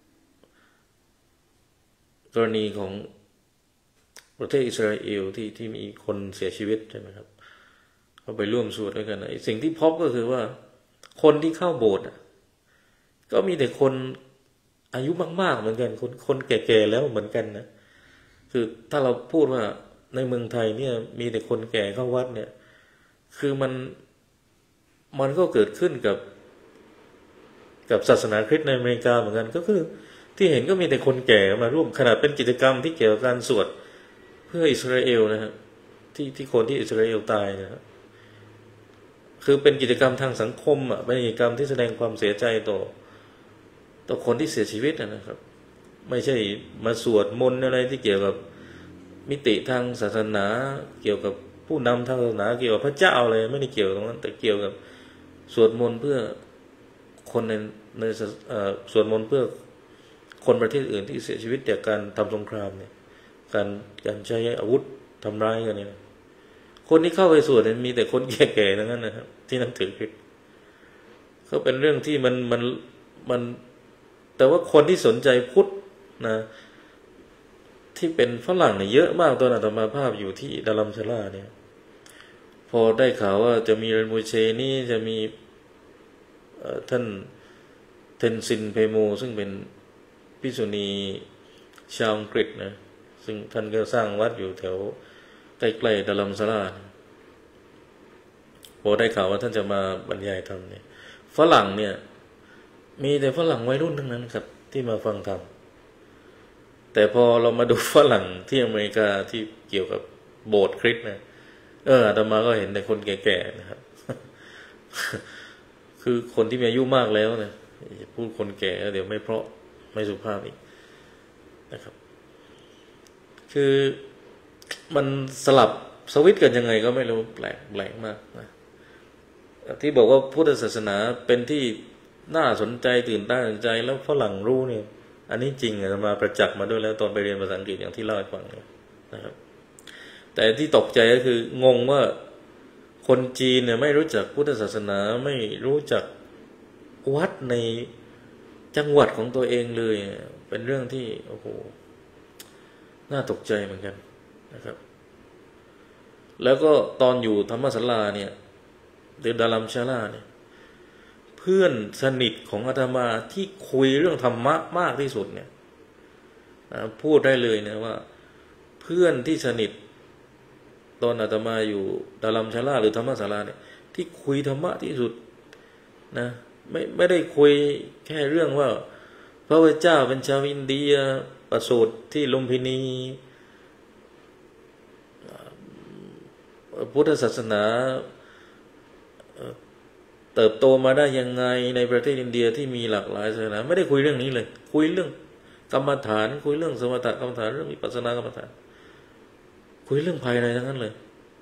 กรณีของประเทศอิสราเอลที่ที่มีคนเสียชีวิตใช่ไหมครับเขาไปร่วมสวดด้วยกันสิ่งที่พบก็คือว่าคนที่เข้าโบสถ์ก็มีแต่คนอายุมากๆเหมือนกันคนคนแก่ๆแล้วเหมือนกันนะคือถ้าเราพูดว่าในเมืองไทยเนี่ยมีแต่คนแก่เข้าวัดเนี่ยคือมันมันก็เกิดขึ้นกับกับศาสนาคริสต์ในอเมริกาเหมือนกันก็คือที่เห็นก็มีแต่คนแก่มาร่วมขนาดเป็นกิจกรรมที่เกี่ยวกับการสวดเพื่ออิสราเอลนะครับที่ที่คนที่อิสราเอลตายนะครับคือเป็นกิจกรรมทางสังคมอ่ะเป็นกิจกรรมที่แสดงความเสียใจต่อต่อคนที่เสียชีวิตนะครับไม่ใช่มาสวดมนต์อะไรที่เกี่ยวกับมิติทางศาสนาเกี่ยวกับผู้นำทางศาสนาเกี่ยวกับพระเจ้าอะไรไม่ได้เกี่ยวตรงนั้นแต่เกี่ยวกับสวดมนต์เพื่อคนในในสวดมนต์เพื่อคนประเทศอื่นที่เสียชีวิตจากการทำสงครามเนี่ยการการใช้อาวุธทำร้ายกันเนี่ยคนที่เข้าไปสวดเนี่ยมีแต่คนแก่ๆทั้งนั้นนะครับที่นับถือคริสต์ก็เป็นเรื่องที่มันมันมันแต่ว่าคนที่สนใจพุทธนะที่เป็นฝรั่งเนี่ยเยอะมากตอนอาตมาภาพอยู่ที่ดารัมชลาเนี่ยพอได้ข่าวว่าจะมีเรนโมเชนี่จะมีท่านเทนซินเพโมซึ่งเป็นภิกษุณีชาวอังกฤษนะซึ่งท่านก็สร้างวัดอยู่แถวใกล้ๆดารัมชลาพอได้ข่าวว่าท่านจะมาบรรยายธรรมเนี่ยฝรั่งเนี่ยมีแต่ฝรั่งวัยรุ่นทั้งนั้นครับที่มาฟังธรรมแต่พอเรามาดูฝรั่งที่อเมริกาที่เกี่ยวกับโบสถ์คริสต์นะเอออาตมาก็เห็นแต่คนแก่ๆนะครับ คือคนที่มีอายุมากแล้วนะพูดคนแก่เดี๋ยวไม่เพราะไม่สุภาพอีกนะครับคือมันสลับสวิตช์กันยังไงก็ไม่รู้แปลกแปลกมากนะที่บอกว่าพุทธศาสนาเป็นที่น่าสนใจตื่นตาตื่นใจแล้วฝรั่งรู้เนี่ยอันนี้จริงอาตมาประจักษ์มาด้วยแล้วตอนไปเรียนภาษาอังกฤษอย่างที่เล่าให้ฟังนะครับแต่ที่ตกใจก็คืองงว่าคนจีนเนี่ยไม่รู้จักพุทธศาสนาไม่รู้จักวัดในจังหวัดของตัวเองเลยเป็นเรื่องที่โอ้โหน่าตกใจเหมือนกันนะครับแล้วก็ตอนอยู่ธรรมศาลาเนี่ยเดดารัมชาลาเนี่ยเพื่อนสนิทของอาตมาที่คุยเรื่องธรรมะมากที่สุดเนี่ยพูดได้เลยนะว่าเพื่อนที่สนิทตอนอาตมาอยู่ดารัมชาลาหรือธรรมศาลาเนี่ยที่คุยธรรมะที่สุดนะไม่ไม่ได้คุยแค่เรื่องว่าพระพุทธเจ้าเป็นชาวอินเดียประสูติที่ลุมพินีพุทธศาสนาเติบโตมาได้ยังไงในประเทศอินเดียที่มีหลากหลายศาสนาไม่ได้คุยเรื่องนี้เลยคุยเรื่องกรรมฐานคุยเรื่องสมถะกรรมฐานเรื่องวิปัสสนากรรมฐานคุยเรื่องภายในทั้งนั้นเลย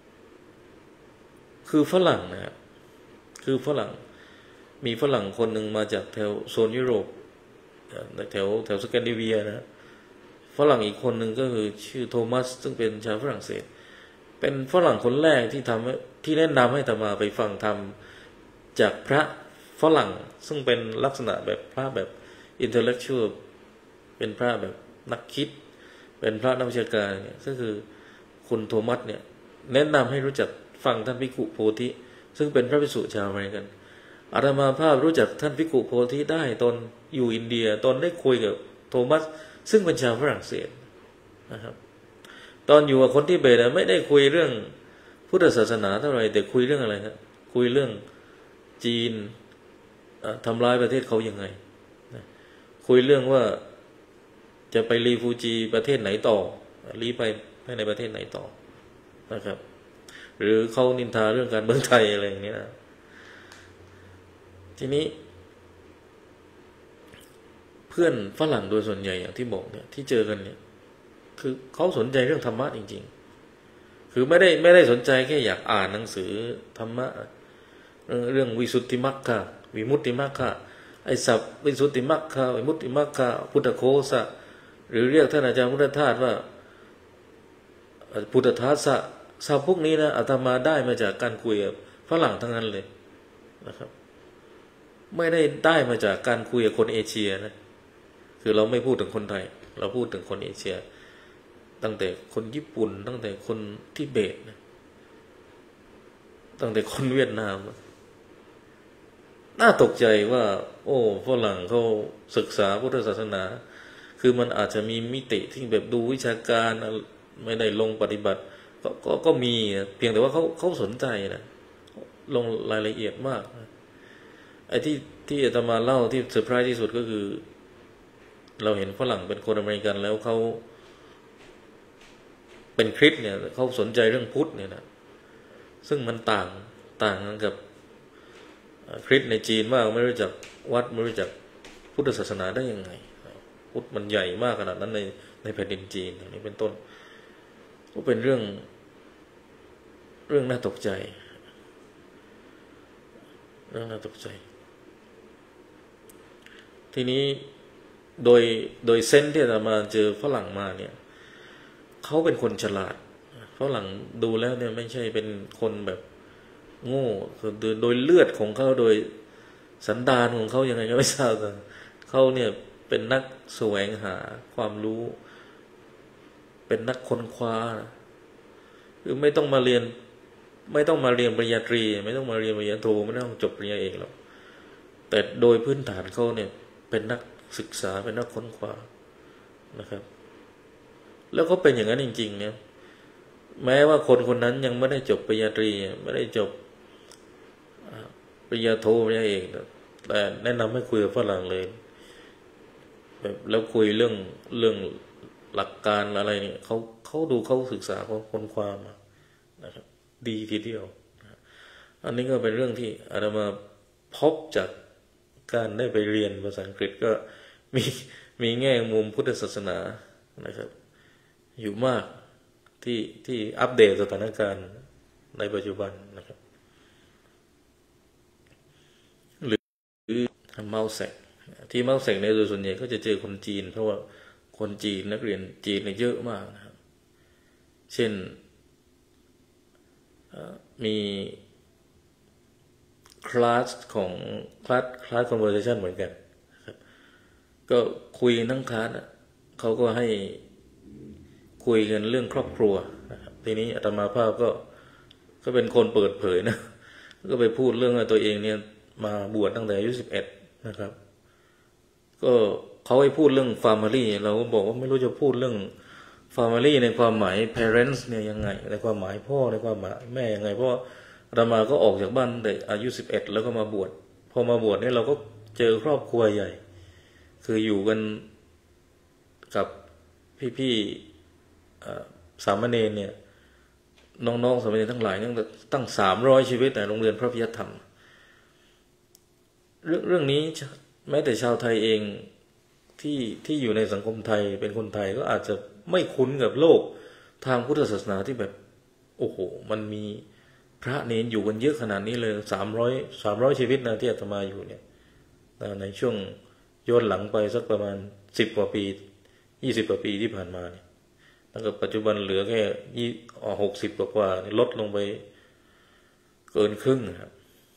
คือฝรั่งนะครับคือฝรั่งมีฝรั่งคนหนึ่งมาจากแถวโซนยุโรปแถวแถวสแกนดิเนเวียนะฝรั่งอีกคนหนึ่งก็คือชื่อโทมัสซึ่งเป็นชาวฝรั่งเศสเป็นฝรั่งคนแรกที่ทำที่แนะนำให้อาตมาไปฟังธรรมจากพระฝรั่งซึ่งเป็นลักษณะแบบพระแบบอินเทลเล็กชวลเป็นพระแบบนักคิดเป็นพระนักวิชาการเนี่ยก็คือคุณโทมัสเนี่ยแนะนำให้รู้จักฟังท่านภิกขุโพธิซึ่งเป็นพระภิกษุชาวอเมริกันอาตมาภาพรู้จักท่านภิกขุโพธิได้ตอนอยู่อินเดียตอนได้คุยกับโทมัสซึ่งเป็นชาวฝรั่งเศสนะครับตอนอยู่กับคนที่เบตไม่ได้คุยเรื่องพุทธศาสนาเท่าไหร่แต่คุยเรื่องอะไรครับคุยเรื่องจีนทำลายประเทศเขายังไงคุยเรื่องว่าจะไปรีฟูจีประเทศไหนต่อรีไปไปในประเทศไหนต่อนะครับหรือเขานินทาเรื่องการเมืองไทยอะไรอย่างนี้นะทีนี้เพื่อนฝรั่งโดยส่วนใหญ่อย่างที่บอกเนี่ยที่เจอกันเนี่ยคือเขาสนใจเรื่องธรรมะจริงๆคือไม่ได้ไม่ได้สนใจแค่อยากอ่านหนังสือธรรมะเรื่องวิสุทธิมรรคค่ะวิมุตติมรรคค่ะไอ้ศัพท์วิสุทธิมรรคค่ะวิมุตติมรรคค่ะพุทธโคสะหรือเรียกท่านอาจารย์พุทธทาสว่าพุทธทาสะศัพท์พวกนี้นะอาตมาได้มาจากการคุยกับฝรั่งทั้งนั้นเลยนะครับไม่ได้ได้มาจากการคุยกับคนเอเชียนะคือเราไม่พูดถึงคนไทยเราพูดถึงคนเอเชียตั้งแต่คนญี่ปุ่นตั้งแต่คนทิเบตนะตั้งแต่คนเวียดนามน่าตกใจว่าโอ้ฝรั่งเขาศึกษาพุทธศาสนาคือมันอาจจะมีมิติที่แบบดูวิชาการไม่ได้ลงปฏิบัติก็ก็ก็มีเพียงแต่ว่าเขาเขาสนใจนะลงรายละเอียดมากไอ้ที่ที่อาตมาเล่าที่เซอร์ไพรส์ที่สุดก็คือเราเห็นฝรั่งเป็นคนอเมริกันแล้วเขาเป็นคริสต์เนี่ยเขาสนใจเรื่องพุทธเนี่ยนะซึ่งมันต่างต่างกันกับคริสต์ในจีนมากไม่รู้จักวัดไม่รู้จักพุทธศาสนาได้ยังไงพุทธมันใหญ่มากขนาดนั้นในในแผ่นดินจีนอย่างนี้เป็นต้นก็เป็นเรื่องเรื่องน่าตกใจเรื่องน่าตกใจทีนี้โดยโดยเซนส์ที่เรามาเจอฝรั่งมาเนี่ยเขาเป็นคนฉลาดฝรั่งดูแล้วเนี่ยไม่ใช่เป็นคนแบบโง่คือโดยเลือดของเขาโดยสันดานของเขายังไงก็ไม่ทราบแต่เขาเนี่ยเป็นนักแสวงหาความรู้เป็นนักค้นคว้าคือไม่ต้องมาเรียนไม่ต้องมาเรียนปริญญาตรีไม่ต้องมาเรียนปริญญาโทไม่ต้องจบปริญญาเอกหรอกแต่โดยพื้นฐานเขาเนี่ยเป็นนักศึกษาเป็นนักค้นคว้านะครับแล้วก็เป็นอย่างนั้นจริงๆเนี่ยแม้ว่าคนคนนั้นยังไม่ได้จบปริญญาตรีไม่ได้จบปริญญาโทปริญญาเอกแต่แนะนำให้คุยกับฝรั่งเลยแบบแล้วคุยเรื่องเรื่องหลักการอะไรเนี่ยเขาเขาดูเขาศึกษาเขาค้นคว้ามานะครับดีทีเดียวอันนี้ก็เป็นเรื่องที่อาตมาพบจากการได้ไปเรียนภาษาอังกฤษก็มีมีแง่มุมพุทธศาสนานะครับอยู่มากที่ที่อัปเดตสถานการณ์ในปัจจุบันนะครับหรือเมาแสกที่เมาแสกในโดยส่วนใหญ่ก็จะเจอคนจีนเพราะว่าคนจีนนักเรียนจีนเนี่ยเยอะมากนะครับเช่นมีคลาสของคลาสคลาส conversation เหมือนกันครับก็คุยทั้งคลาสเขาก็ให้คุยกันเรื่องครอบครัวนะครับทีนี้อาตมาภาพก็ก็เป็นคนเปิดเผยนะก็ไปพูดเรื่องว่าตัวเองเนี่ยมาบวชตั้งแต่อายุสิบเอ็ดนะครับก็เขาให้พูดเรื่อง family เราก็บอกว่าไม่รู้จะพูดเรื่อง family ในความหมาย parents เนี่ยยังไงในความหมายพ่อในความหมายแม่ยังไงเพราะอาตมาก็ออกจากบ้านตั้งแต่อายุสิบเอ็ดแล้วก็มาบวชพอมาบวชเนี่ยเราก็เจอครอบครัวใหญ่คืออยู่กันกับพี่ๆสามเณรเนี่ยน้องๆสามเณรทั้งหลายตั้งตั้งสามร้อยชีวิตในโรงเรียนพระพิยธรรมเรื่องเรื่องนี้แม้แต่ชาวไทยเองที่ที่อยู่ในสังคมไทยเป็นคนไทยก็อาจจะไม่คุ้นกับโลกทางพุทธศาสนาที่แบบโอ้โหมันมีพระเนรอยู่กันเยอะขนาดนี้เลยสามร้อยสามร้อยชีวิตนะที่อาตมาอยู่เนี่ยในช่วงย้อนหลังไปสักประมาณสิบกว่าปียี่สิบกว่าปีที่ผ่านมาเนี่ยแล้วก็ปัจจุบันเหลือแค่ยี่หกสิบกว่าลดลงไปเกินครึ่งครับ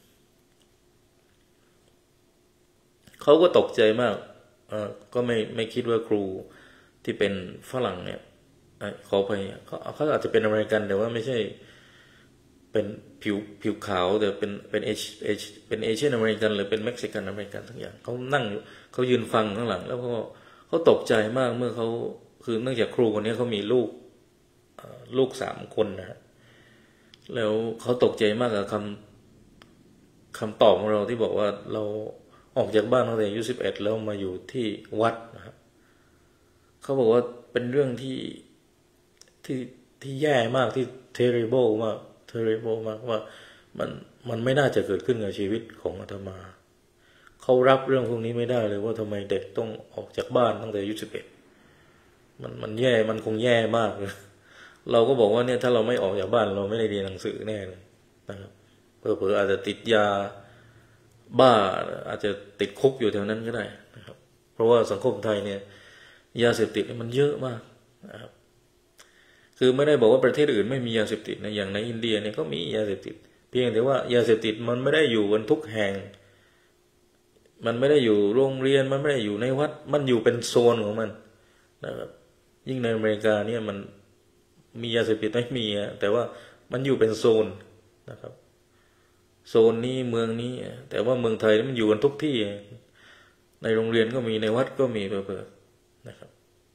เขาก็ตกใจมากก็ไม่ไม่คิดว่าครูที่เป็นฝรั่งเนี่ยขอไปเขาเขาอาจจะเป็นอเมริกันแต่ว่าไม่ใช่เป็นผิวผิวขาวแต่เป็นเป็นเอชเอชเป็นเอเชียนอเมริกันหรือเป็นเม็กซิกันอเมริกันทั้งอย่างเขานั่งเขายืนฟังข้างหลังแล้วเขาเขาตกใจมากเมื่อเขาคือเนื่องจากครูคนนี้เขามีลูกลูกสามคนนะฮะแล้วเขาตกใจมากกับคำคำตอบของเราที่บอกว่าเราออกจากบ้านตั้งแต่อายุสิบเอ็ดแล้วมาอยู่ที่วัดนะครับเขาบอกว่าเป็นเรื่องที่ที่ที่แย่มากที่ terrible มาก terrible มากว่ามันมันไม่น่าจะเกิดขึ้นกับชีวิตของอาตมาเขารับเรื่องพวกนี้ไม่ได้เลยว่าทำไมเด็กต้องออกจากบ้านตั้งแต่อายุสิบเอ็ดมันมันแย่มันคงแย่มากเลยเราก็บอกว่าเนี่ยถ้าเราไม่ออกจากบ้านเราไม่ได้เรียนหนังสือแน่เลยนะครับเผลอๆอาจจะติดยาบ้าอาจจะติดคุกอยู่แถวนั้นก็ได้นะครับเพราะว่าสังคมไทยเนี่ยยาเสพติดมันเยอะมากนะครับคือไม่ได้บอกว่าประเทศอื่นไม่มียาเสพติดนะอย่างในอินเดียเนี่ยก็มียาเสพติดเพียงแต่ว่ายาเสพติดมันไม่ได้อยู่กันทุกแห่งมันไม่ได้อยู่โรงเรียนมันไม่ได้อยู่ในวัดมันอยู่เป็นโซนของมันนะครับยิ่งในอเมริกาเนี่ยมันมียาเสพติดไม่มีอะแต่ว่ามันอยู่เป็นโซนนะครับโซนนี้เมืองนี้แต่ว่าเมืองไทยมันอยู่กันทุกที่ในโรงเรียนก็มีในวัดก็มีเพื่อๆนะครับ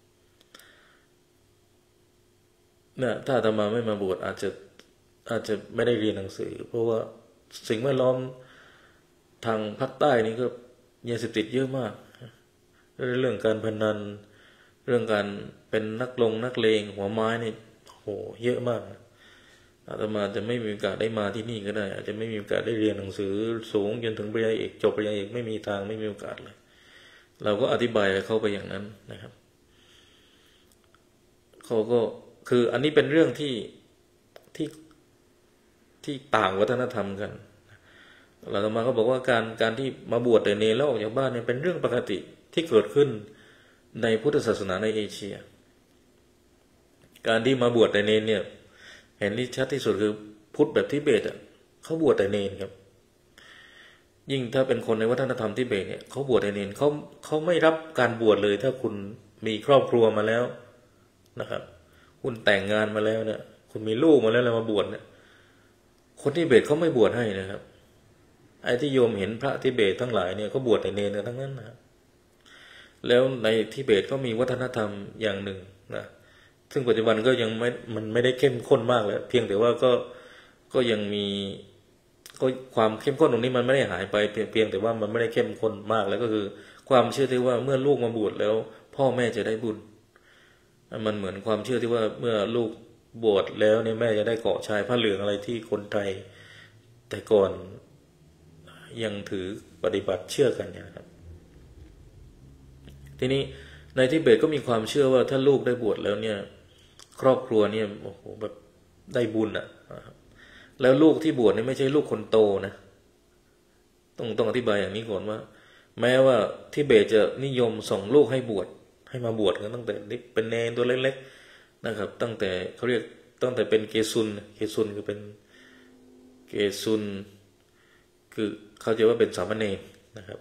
เนี่ยถ้าอาตมาไม่มาบวชอาจจะอาจจะไม่ได้เรียนหนังสือเพราะว่าสิ่งแวดล้อมทางภาคใต้นี่ก็ยาเสพติดเยอะมากเรื่องการพนันเรื่องการเป็นนักลงนักเลงหัวไม้นี่โหเยอะมากอาตมาจะไม่มีโอกาสได้มาที่นี่ก็ได้อาจจะไม่มีโอกาสได้เรียนหนังสือสูงจนถึงปริญญาเอกจบปริญญาเอกไม่มีทางไม่มีโอกาสเลยเราก็อธิบายเข้าไปอย่างนั้นนะครับเขาก็คืออันนี้เป็นเรื่องที่ที่ที่ต่างวัฒนธรรมกันอาตมาก็บอกว่าการการที่มาบวชแต่เนรแล้วออกจากบ้านเนี่ยเป็นเรื่องปกติที่เกิดขึ้นในพุทธศาสนาในเอเชียการที่มาบวชแต่เนรเนี่ยเห็นที่ชัดที่สุดคือพุทธแบบทิเบตอ่ะเขาบวชแต่เนรครับยิ่งถ้าเป็นคนในวัฒนธรรมทิเบตเนี่ยเขาบวชแต่เนรเขาเขาไม่รับการบวชเลยถ้าคุณมีครอบครัวมาแล้วนะครับคุณแต่งงานมาแล้วเนี่ยคุณมีลูกมาแล้วแล้วมาบวชเนี่ยคนทิเบตเขาไม่บวชให้นะครับไอ้ที่โยมเห็นพระทิเบตทั้งหลายเนี่ยเขาบวชแต่เนรกันทั้งนั้นนะแล้วในทิเบตก็มีวัฒนธรรมอย่างหนึ่งนะซึ่งปัจจุบันก็ยังไม่มันไม่ได้เข้มข้นมากแล้วเพียงแต่ว่าก็ก็ยังมีก็ความเข้มข้นตรงนี้มันไม่ได้หายไปเพียงแต่ว่ามันไม่ได้เข้มข้นมากแล้วก็คือความเชื่อที่ว่าเมื่อลูกมาบวชแล้วพ่อแม่จะได้บุญมันเหมือนความเชื่อที่ว่าเมื่อลูกบวชแล้วเนี่ยแม่จะได้เกาะชายผ้าเหลืองอะไรที่คนไทยแต่ก่อนยังถือปฏิบัติเชื่อกันเนี่ยครับทีนี้ในทิเบตก็มีความเชื่อว่าถ้าลูกได้บวชแล้วเนี่ยครอบครัวเนี่ยโอ้โหแบบได้บุญอ่ะแล้วลูกที่บวชนี่ไม่ใช่ลูกคนโตนะต้องต้องอธิบายอย่างนี้ก่อนว่าแม้ว่าทิเบตจะนิยมส่งลูกให้บวชให้มาบวชกันตั้งแต่เป็นเนรตัวเล็กๆนะครับตั้งแต่เขาเรียกตั้งแต่เป็นเกซุนเกซุนคือเป็นเกซุนคือเขาจะว่าเป็นสามเณรนะครับ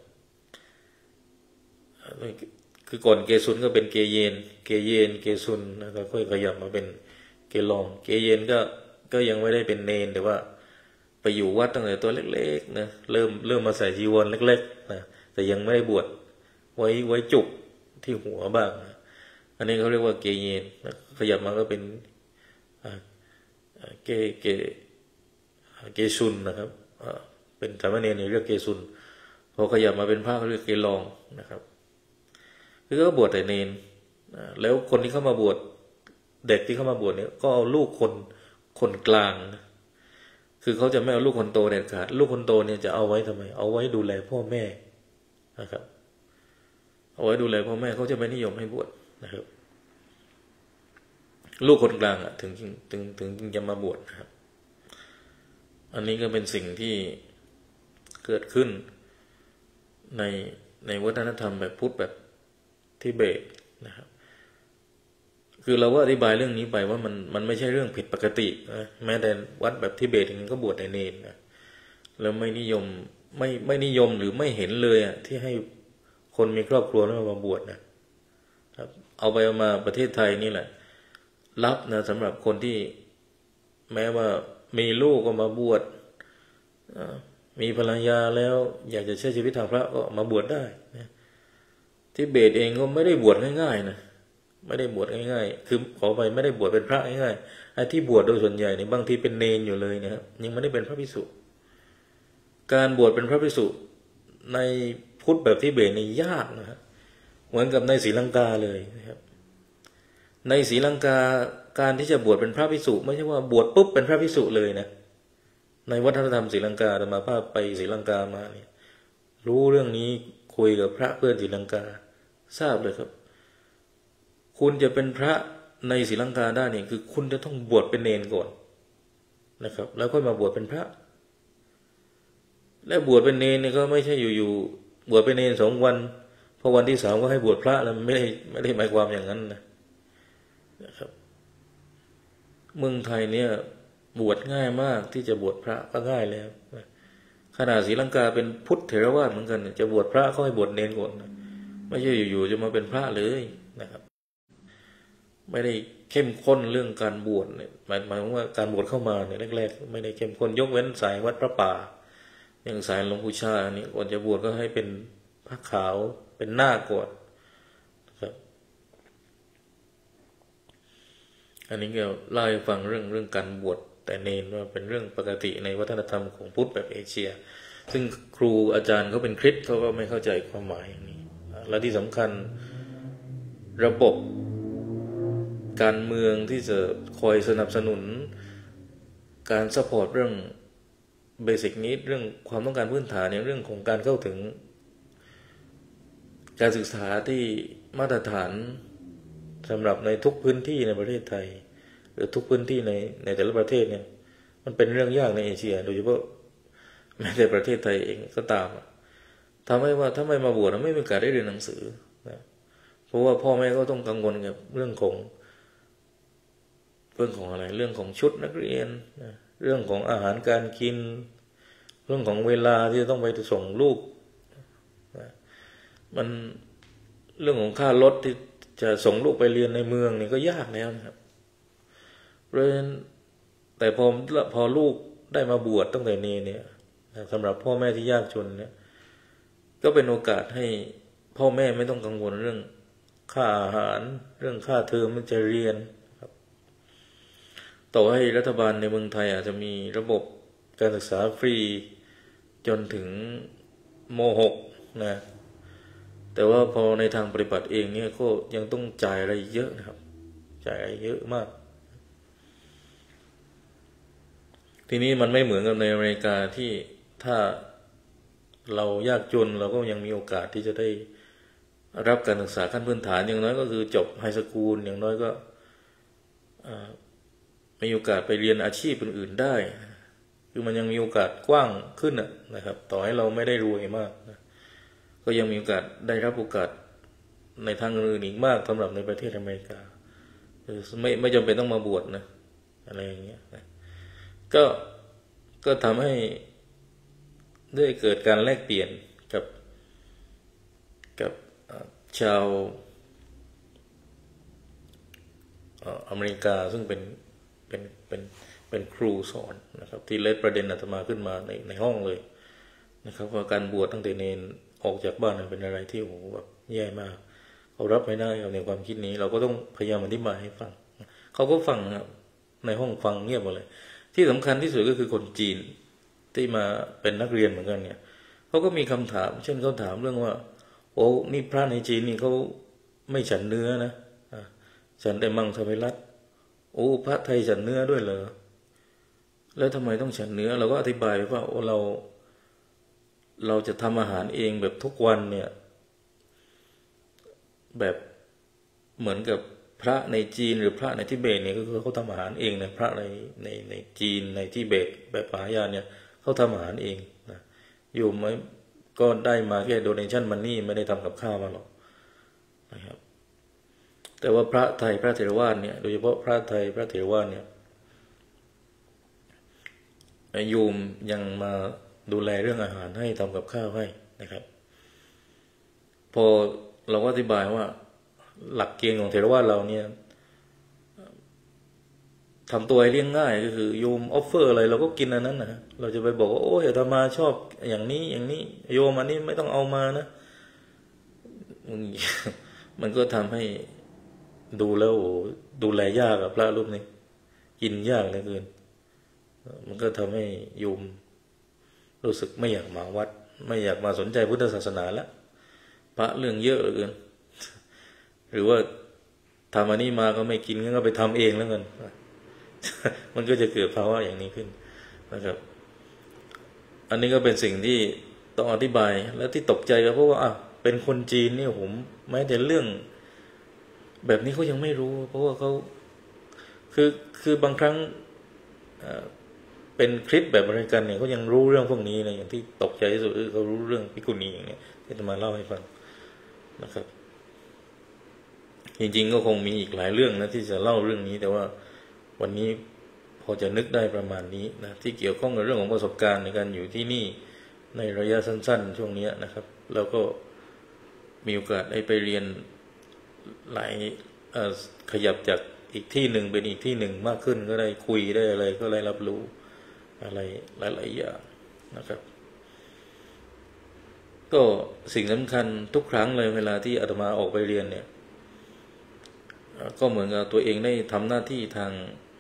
คือก่อนเกซุนก็เป็นเกเยนเกเยนเกซุนแล้วก็ค่อยขยับมาเป็นเกลองเกเยนก็ก็ยังไม่ได้เป็นเนรแต่ว่าไปอยู่วัดตั้งแต่ตัวเล็กๆนะเริ่มเริ่มมาใส่จีวรเล็กๆนะแต่ยังไม่ได้บวชไว้ไว้จุกที่หัวบ้างนะอันนี้เขาเรียกว่าเกเยนนะขยับมาก็เป็นเกเกเกซุนนะครับเป็นสามเณรเรียกเกซุนพอขยับมาเป็นพระเขาเรียกเกลองนะครับคือก็บวชแต่เนรแล้วคนที่เข้ามาบวชเด็กที่เข้ามาบวชเนี่ยก็เอาลูกคนคนกลางนะคือเขาจะไม่เอาลูกคนโตเด็ดขาดลูกคนโตเนี่ยจะเอาไว้ทำไมเอาไว้ดูแลพ่อแม่นะครับเอาไว้ดูแลพ่อแม่เขาจะไม่นิยมให้บวชนะครับลูกคนกลางอ่ะถึงถึงถึงถึงจะมาบวชนะครับอันนี้ก็เป็นสิ่งที่เกิดขึ้นในในวัฒนธรรมแบบพุทธแบบทิเบตนะครับคือเราก็อธิบายเรื่องนี้ไปว่ามันมันไม่ใช่เรื่องผิดปกตินะแม้แต่วัดแบบทิเบตเองก็บวชในเนรนะแล้วไม่นิยมไม่ไม่นิยมหรือไม่เห็นเลยอ่ะที่ให้คนมีครอบครัวแล้วมาบวชนะครับเอาไปเอามาประเทศไทยนี่แหละรับนะสำหรับคนที่แม้ว่ามีลูกก็มาบวชมีภรรยาแล้วอยากจะใช้ชีวิตทางพระก็มาบวชได้นะทิเบตเองก็ไม่ได้บวชง่ายๆนะไม่ได้บวชง่ายๆคือขอไปไม่ได้บวชเป็นพระง่ายๆไอ้ที่บวชโดยส่วนใหญ่เนี่ยบางทีเป็นเนรอยู่เลยนะครับยังไม่ได้เป็นพระภิกษุการบวชเป็นพระภิกษุในพุทธแบบทิเบตนี่ยากนะครับเหมือนกับในศรีลังกาเลยนะครับในศรีลังกาการที่จะบวชเป็นพระภิกษุไม่ใช่ว่าบวชปุ๊บเป็นพระภิกษุเลยนะในวัฒนธรรมศรีลังกาธรรมาภาพไปศรีลังกามาเนี่ยรู้เรื่องนี้คุยกับพระเพื่อนศรีลังกาทราบเลยครับคุณจะเป็นพระในศรีลังกาได้เนี่ยคือคุณจะต้องบวชเป็นเนรก่อนนะครับแล้วค่อยมาบวชเป็นพระและบวชเป็นเนรเนี่ยก็ไม่ใช่อยู่ๆบวชเป็นเนรสองวันพอวันที่สามก็ให้บวชพระแล้วไม่ได้ไม่ได้หมายความอย่างนั้นนะนะครับเมืองไทยเนี่ยบวชง่ายมากที่จะบวชพระก็ง่ายแล้วขนาดศรีลังกาเป็นพุทธเถรวาทเหมือนกันจะบวชพระก็ให้บวชเนรก่อนไม่ใช่อยู่ๆจะมาเป็นพระเลยนะครับไม่ได้เข้มข้นเรื่องการบวชเนี่ยหมายหมายถึงว่าการบวชเข้ามาเนี่ยแรกๆไม่ได้เข้มข้นยกเว้นสายวัดพระป่าอย่างสายหลวงปู่ชาเนี่ยก่อนจะบวชก็ให้เป็นพระขาวเป็นนาคก่อนครับอันนี้ก็เล่าให้ฟังเรื่องเรื่องการบวชแต่เนรว่าเป็นเรื่องปกติในวัฒนธรรมของพุทธแบบเอเชียซึ่งครูอาจารย์เขาเป็นคริสต์เขาก็ไม่เข้าใจความหมายอย่างนี้และที่สำคัญระบบการเมืองที่จะคอยสนับสนุนการซัพพอร์ตเรื่องเบสิกนิดเรื่องความต้องการพื้นฐานในเรื่องของการเข้าถึงการศึกษาที่มาตรฐานสำหรับในทุกพื้นที่ในประเทศไทยหรือทุกพื้นที่ในในแต่ละประเทศเนี่ยมันเป็นเรื่องยากในเอเชียโดยเฉพาะแม้แต่ประเทศไทยเองก็ตามทำให้ว่าถ้าไม่มาบวชไม่มีโอกาสได้เรียนหนังสือนะเพราะว่าพ่อแม่ก็ต้องกังวลกับเรื่องของเรื่องของอะไรเรื่องของชุดนักเรียนนะเรื่องของอาหารการกินเรื่องของเวลาที่จะต้องไปส่งลูกนะมันเรื่องของค่ารถที่จะส่งลูกไปเรียนในเมืองนี่ก็ยากแล้วนะครับเพราะฉะนั้นแต่พอพอลูกได้มาบวชตั้งแต่นี้เนี่ยสำหรับพ่อแม่ที่ยากจนเนี่ยก็เป็นโอกาสให้พ่อแม่ไม่ต้องกังวลเรื่องค่าอาหารเรื่องค่าเทอมมันจะเรียนครับต่อให้รัฐบาลในเมืองไทยอาจจะมีระบบการศึกษาฟรีจนถึงม หก นะแต่ว่าพอในทางปฏิบัติเองเนี่ยก็ยังต้องจ่ายอะไรเยอะนะครับจ่ายอะไรเยอะมากทีนี้มันไม่เหมือนกับในอเมริกาที่ถ้าเรายากจนเราก็ยังมีโอกาสที่จะได้รับการศึกษาขั้นพื้นฐานอย่างน้อยก็คือจบไฮสคูลอย่างน้อยก็มีโอกาสไปเรียนอาชีพอื่นๆได้คือมันยังมีโอกาสกว้างขึ้นนะครับต่อให้เราไม่ได้รวยมากนะก็ยังมีโอกาสได้รับโอกาสในทางอื่นอีกมากสำหรับในประเทศอเมริกาคือไม่ไม่จำเป็นต้องมาบวชนะอะไรอย่างเงี้ยนะก็ก็ทำให้ได้เกิดการแลกเปลี่ยนกับกับชาวอเมริกาซึ่งเป็นเป็นเป็นเป็นครูสอนนะครับที่เล็ดประเด็นอาตมาขึ้นมาในในห้องเลยนะครับว่าการบวชตั้งแต่เนรออกจากบ้านเป็นอะไรที่โอ้โหแบบแย่มากเขารับไม่ได้กับในความคิดนี้เราก็ต้องพยายามอธิบายให้ฟังเขาก็ฟังครับในห้องฟังเงียบหมดเลยที่สำคัญที่สุดก็คือคนจีนที่มาเป็นนักเรียนเหมือนกันเนี่ยเขาก็มีคำถามเช่นเขาถามเรื่องว่าโอ้นี่พระในจีนนี่เขาไม่ฉันเนื้อนะฉันแต่มังสวิรัติโอ้พระไทยฉันเนื้อด้วยเหรอแล้วทำไมต้องฉันเนื้อเราก็อธิบายว่าเราเราจะทำอาหารเองแบบทุกวันเนี่ยแบบเหมือนกับพระในจีนหรือพระในทิเบตเนี่ยก็คือเขาทำอาหารเองนะพระในในในจีนในทิเบตแบบมหายานเนี่ยเขาทำอาหารเองนะอยู่ไหมก็ได้มาแค่โดเนชั่นมันนี่ไม่ได้ทำกับข้าวมาหรอกนะครับแต่ว่าพระไทยพระเถรวาทเนี่ยโดยเฉพาะพระไทยพระเถรวาทเนี่ยโยมยังมาดูแลเรื่องอาหารให้ทำกับข้าวให้นะครับพอเราก็อธิบายว่าหลักเกณฑ์ของเถรวาทเราเนี่ยทำตัวให้เลี้ยงง่ายก็คือโยมออฟเฟอร์อะไรเราก็กินอันนั้นนะเราจะไปบอกว่าโอ้ยอาตมาชอบอย่างนี้อย่างนี้โยมอันนี้ไม่ต้องเอามานะมันก็ทำให้ดูแล้วดูแลยากกับพระรูปนี้กินยากเหลือเกินมันก็ทำให้โยมรู้สึกไม่อยากมาวัดไม่อยากมาสนใจพุทธศาสนาแล้วพระเรื่องเยอะเหลือเกินหรือว่าทำอันนี้มาก็ไม่กินงั้นก็ไปทำเองแล้วกันมันก็จะเกิดภาวะอย่างนี้ขึ้นนะครับอันนี้ก็เป็นสิ่งที่ต้องอธิบายและที่ตกใจก็เพราะว่าอ่ะเป็นคนจีนเนี่ยผมแม้แต่เรื่องแบบนี้เขายังไม่รู้เพราะว่าเขาคือคือบางครั้งเป็นคลิปแบบอะไรกันเนี่ยเขายังรู้เรื่องพวกนี้นะอย่างที่ตกใจที่สุดคือเขารู้เรื่องภิกขุณีอย่างเนี้ยที่จะมาเล่าให้ฟังนะครับจริงๆก็คงมีอีกหลายเรื่องนะที่จะเล่าเรื่องนี้แต่ว่าวันนี้พอจะนึกได้ประมาณนี้นะที่เกี่ยวข้องกับเรื่องของประสบการณ์ในการอยู่ที่นี่ในระยะสั้นๆช่วงนี้นะครับแล้วก็มีโอกาสได้ไปเรียนหลายขยับจากอีกที่หนึ่งเป็นอีกที่หนึ่งมากขึ้นก็ได้คุยได้อะไรก็ได้รับรู้อะไรหลายๆอย่างนะครับก็สิ่งสำคัญทุกครั้งเลยเวลาที่อาตมาออกไปเรียนเนี่ยก็เหมือนกับตัวเองได้ทำหน้าที่ทาง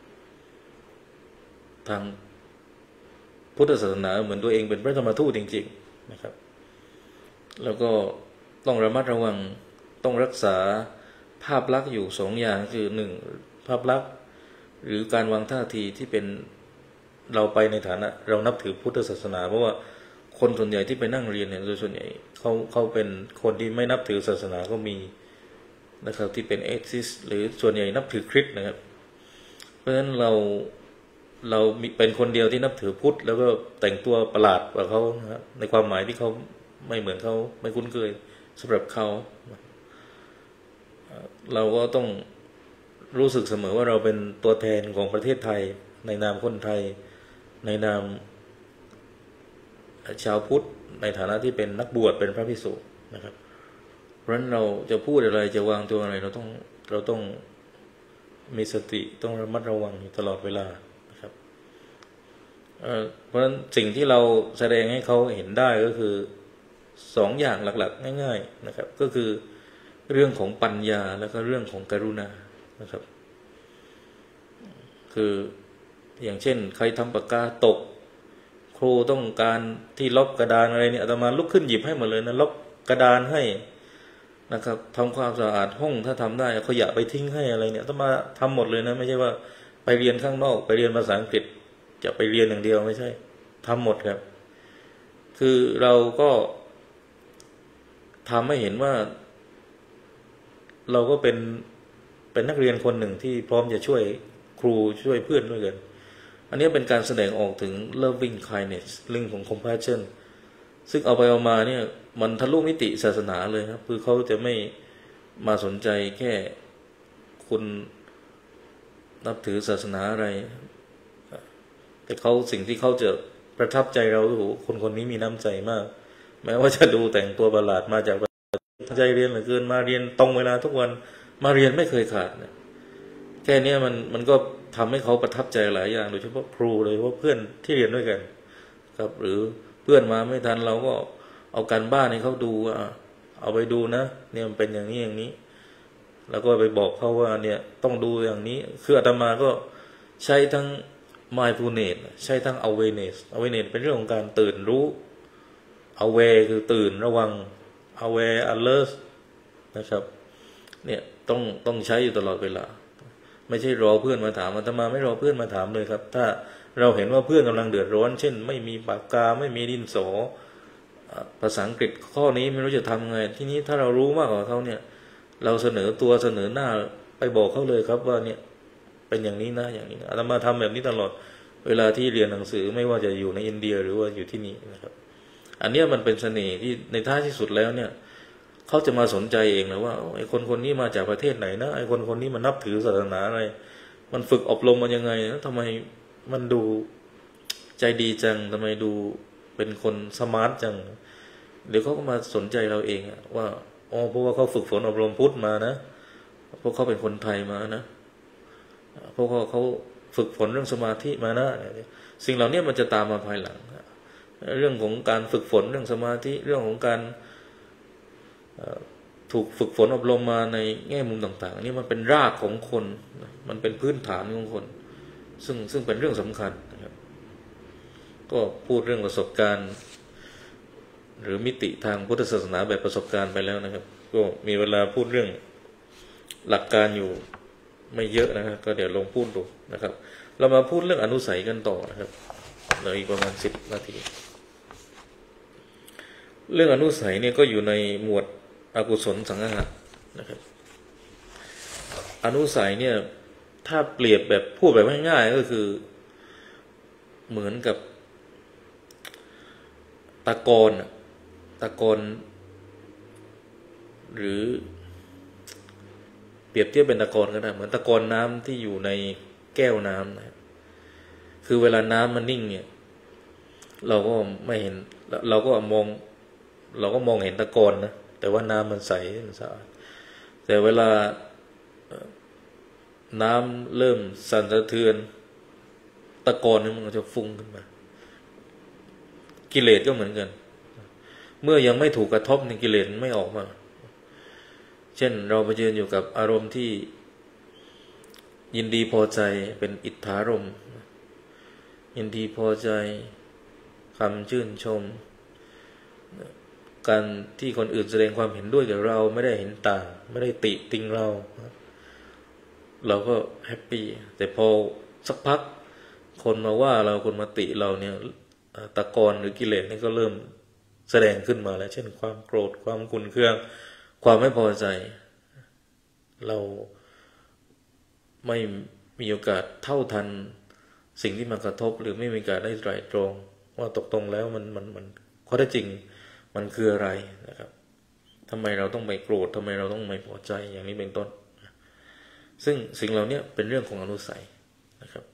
ทางพุทธศาสนาเหมือนตัวเองเป็นพระธรรมทูตจริงๆนะครับแล้วก็ต้องระมัดระวังต้องรักษาภาพลักษณ์อยู่สองอย่างคือหนึ่งภาพลักษณ์หรือการวางท่าทีที่เป็นเราไปในฐานะเรานับถือพุทธศาสนาเพราะว่าคนส่วนใหญ่ที่ไปนั่งเรียนเนี่ยโดยส่วนใหญ่เขาเขาเป็นคนที่ไม่นับถือศาสนาก็มีนะครับที่เป็นเอทิสหรือส่วนใหญ่นับถือคริสต์นะครับเพราะฉะนั้นเราเราเป็นคนเดียวที่นับถือพุทธแล้วก็แต่งตัวประหลาดกว่าเขานะครับในความหมายที่เขาไม่เหมือนเขาไม่คุ้นเคยสำหรับเขาเราก็ต้องรู้สึกเสมอว่าเราเป็นตัวแทนของประเทศไทยในนามคนไทยในนามชาวพุทธในฐานะที่เป็นนักบวชเป็นพระภิกษุนะครับเพราะฉะนั้นเราจะพูดอะไรจะวางตัวอะไรเราต้องเราต้องมีสติต้องระมัดระวังอยู่ตลอดเวลานะครับเพราะฉะนั้นสิ่งที่เราแสดงให้เขาเห็นได้ก็คือสองอย่างหลักๆง่ายๆนะครับก็คือเรื่องของปัญญาแล้วก็เรื่องของกรุณานะครับคืออย่างเช่นใครทำปากกาตกครูต้องการที่ลบกระดานอะไรเนี่ยอาตมาลุกขึ้นหยิบให้หมดเลยนะลบกระดานให้นะครับทำความสะอาดห้องถ้าทำได้ขยะไปทิ้งให้อะไรเนี่ยอาตมาทำหมดเลยนะไม่ใช่ว่าไปเรียนข้างนอกไปเรียนภาษาอังกฤษจะไปเรียนอย่างเดียวไม่ใช่ทำหมดครับคือเราก็ทำให้เห็นว่าเราก็เป็นเป็นนักเรียนคนหนึ่งที่พร้อมจะช่วยครูช่วยเพื่อนด้วยกันอันนี้เป็นการแสดงออกถึง loving kindness เรื่องของ compassion ซึ่งเอาไปเอามาเนี่ยมันทะลุมิติศาสนาเลยครับคือเขาจะไม่มาสนใจแค่คุณนับถือศาสนาอะไรแต่เขาสิ่งที่เขาจะประทับใจเราโอ้โหคนคนนี้มีน้ำใจมากแม้ว่าจะดูแต่งตัวประหลาดมาจากใจเรียนเหลือเกินมาเรียนตรงเวลาทุกวันมาเรียนไม่เคยขาดนะแค่นี้มันมันก็ทำให้เขาประทับใจหลายอย่างโดยเฉพาะครูเลยว่าเพื่อนที่เรียนด้วยกันครับหรือเพื่อนมาไม่ทันเราก็เอาการบ้านให้เขาดูว่าเอาไปดูนะเนี่ยมันเป็นอย่างนี้อย่างนี้แล้วก็ไปบอกเขาว่าเนี่ยต้องดูอย่างนี้คืออาตมาก็ใช้ทั้ง mindfulness ใช้ทั้ง awareness awareness เป็นเรื่องของการตื่นรู้ aware คือตื่นระวัง aware alert นะครับเนี่ยต้องต้องใช้อยู่ตลอดเวลาไม่ใช่รอเพื่อนมาถามอาตมาไม่รอเพื่อนมาถามเลยครับถ้าเราเห็นว่าเพื่อนกำลังเดือดร้อนเช่นไม่มีปากกาไม่มีดินสอภาษาอังกฤษข้อนี้ไม่รู้จะทำไงทีนี้ถ้าเรารู้มากกว่าเขาเนี่ยเราเสนอตัวเสนอหน้าไปบอกเขาเลยครับว่าเนี่ยเป็นอย่างนี้นะอย่างนี้นะอาตมาทำแบบนี้ตลอดเวลาที่เรียนหนังสือไม่ว่าจะอยู่ในอินเดียหรือว่าอยู่ที่นี่นะครับอันนี้มันเป็นเสน่ห์ที่ในท้ายที่สุดแล้วเนี่ยเขาจะมาสนใจเองนะว่าไอ้คนคนนี้มาจากประเทศไหนนะไอ้คนคนนี้มันนับถือศาสนาอะไรมันฝึกอบรมมันยังไงนะทำไมมันดูใจดีจังทำไมดูเป็นคนสมาร์ทจังเดี๋ยวเขาก็มาสนใจเราเองว่าอ๋อเพราะว่าเขาฝึกฝนอบรมพุทธมานะเพราะเขาเป็นคนไทยมานะเพราะว่าเขาฝึกฝนเรื่องสมาธิมานะสิ่งเหล่านี้มันจะตามมาภายหลังเรื่องของการฝึกฝนเรื่องสมาธิเรื่องของการถูกฝึกฝนอบรมมาในแง่มุมต่างๆนี่มันเป็นรากของคนมันเป็นพื้นฐานของคนซึ่งซึ่งเป็นเรื่องสำคัญนะครับก็พูดเรื่องประสบการณ์หรือมิติทางพุทธศาสนาแบบประสบการณ์ไปแล้วนะครับก็มีเวลาพูดเรื่องหลักการอยู่ไม่เยอะนะครับก็เดี๋ยวลองพูดดูนะครับเรามาพูดเรื่องอนุสัยกันต่อนะครับเหลืออีกประมาณสิบนาทีเรื่องอนุสัยเนี่ยก็อยู่ในหมวดอกุศลสังหะนะครับอนุสัยเนี่ยถ้าเปรียบแบบพูดแบบง่ายๆก็คือเหมือนกับตะกอนตะกอนหรือเปรียบเทียบเป็นตะกอนก็ได้เหมือนตะกอนน้ำที่อยู่ในแก้วน้ำนะคือเวลาน้ำมันนิ่งเนี่ยเราก็ไม่เห็นเราก็มองเราก็มองเห็นตะกอนนะแต่ว่าน้ำมันใสมันสะอาดแต่เวลาน้ำเริ่มสั่นสะเทือนตะกอนนี่มันก็จะฟุ้งขึ้นมากิเลสก็เหมือนกันเมื่อยังไม่ถูกกระทบในกิเลสไม่ออกมาเช่นเราไปเจออยู่กับอารมณ์ที่ยินดีพอใจเป็นอิทธารมณ์ยินดีพอใจคำชื่นชมการที่คนอื่นแสดงความเห็นด้วยกับเราไม่ได้เห็นต่างไม่ได้ติติงเราเราก็แฮปปี้แต่พอสักพักคนมาว่าเราคนมาติเราเนี่ยตะกอนหรือกิเลสนี่ก็เริ่มแสดงขึ้นมาแล้วเช่นความโกรธความขุ่นเคืองความไม่พอใจเราไม่มีโอกาสเท่าทันสิ่งที่มากระทบหรือไม่มีการได้ไตร่ตรองว่าตกตรงแล้วมันมันมันข้อเท็จจริงมันคืออะไรนะครับทำไมเราต้องไม่โกรธทำไมเราต้องไม่พอใจอย่างนี้เป็นต้นซึ่งสิ่งเหล่านี้เป็นเรื่องของอนุสัยนะครับ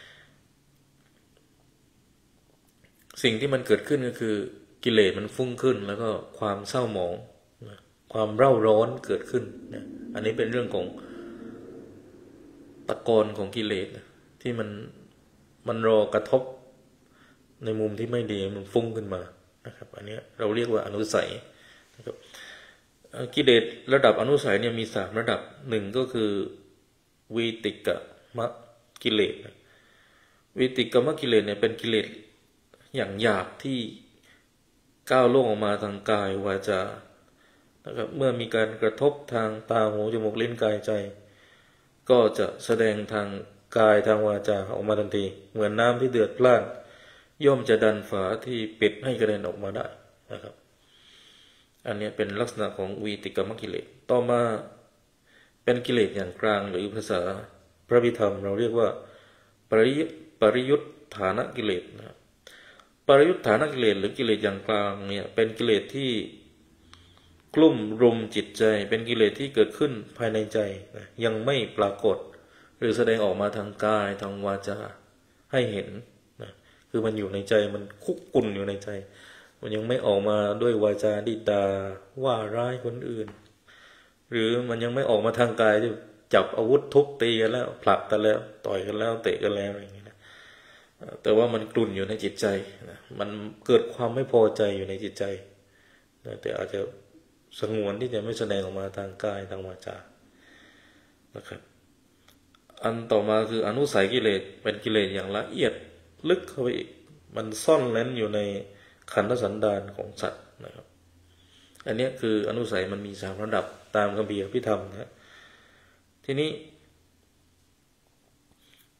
สิ่งที่มันเกิดขึ้นก็คือกิเลสมันฟุ้งขึ้นแล้วก็ความเศร้าหมองความเร่าร้อนเกิดขึ้นนะอันนี้เป็นเรื่องของตะกอนของกิเลสที่มันมันรอกระทบในมุมที่ไม่ดีมันฟุ้งขึ้นมานะครับอันนี้เราเรียกว่าอนุสัยนะครับกิเลสระดับอนุสัยเนี่ยมีสามระดับหนึ่งก็คือวิติกมะกิเลสวิติกมะกิเลสเนี่ยเป็นกิเลสอย่างหยาบที่ก้าวล่วงออกมาทางกายวาจานะครับเมื่อมีการกระทบทางตาหูจมูกลิ้นกายใจก็จะแสดงทางกายทางวาจาออกมาทันทีเหมือนน้ำที่เดือดพล่านย่อมจะดันฝาที่ปิดให้กระเด็นออกมาได้นะครับอันนี้เป็นลักษณะของวิติกมกิเลสต่อมาเป็นกิเลสอย่างกลางหรือภาษาพระวิธรรมเราเรียกว่าปริปริยุทธานกิเลสนะปริยุทธานกิเลสหรือกิเลสอย่างกลางเนี่ยเป็นกิเลสที่กลุ่มรุมจิตใจเป็นกิเลสที่เกิดขึ้นภายในใจนะยังไม่ปรากฏหรือแสดงออกมาทางกายทางวาจาให้เห็นนะคือมันอยู่ในใจมันคุกกุ่นอยู่ในใจมันยังไม่ออกมาด้วยวาจาดิดาว่าร้ายคนอื่นหรือมันยังไม่ออกมาทางกายที่จับอาวุธทุบตีกันแล้วผลักกันแล้วต่อยกันแล้วเตะกันแล้วอะไรอย่างนี้นะแต่ว่ามันกลุ่นอยู่ในจิตใจนะมันเกิดความไม่พอใจอยู่ในจิตใจนะแต่อาจจะสงวนที่จะไม่แสดงออกมาทางกายทางวาจานะครับอันต่อมาคืออนุสัยกิเลสเป็นกิเลสอย่างละเอียดลึกเข้าไปอีกมันซ่อนเร้นอยู่ในขันธสันดานของสัตว์นะครับอันนี้คืออนุสัยมันมีสามระดับตามคัมภีร์อภิธรรมนะทีนี้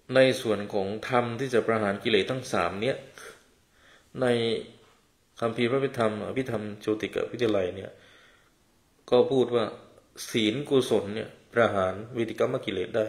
ในส่วนของธรรมที่จะประหารกิเลสทั้งสามเนี้ยในคัมภีร์พระพิธรรมอภิธรรมโจติกวิทยาลัยเนี่ยก็พูดว่าศีลกุศลเนี่ยประหารวิติกรรมกิเลสได้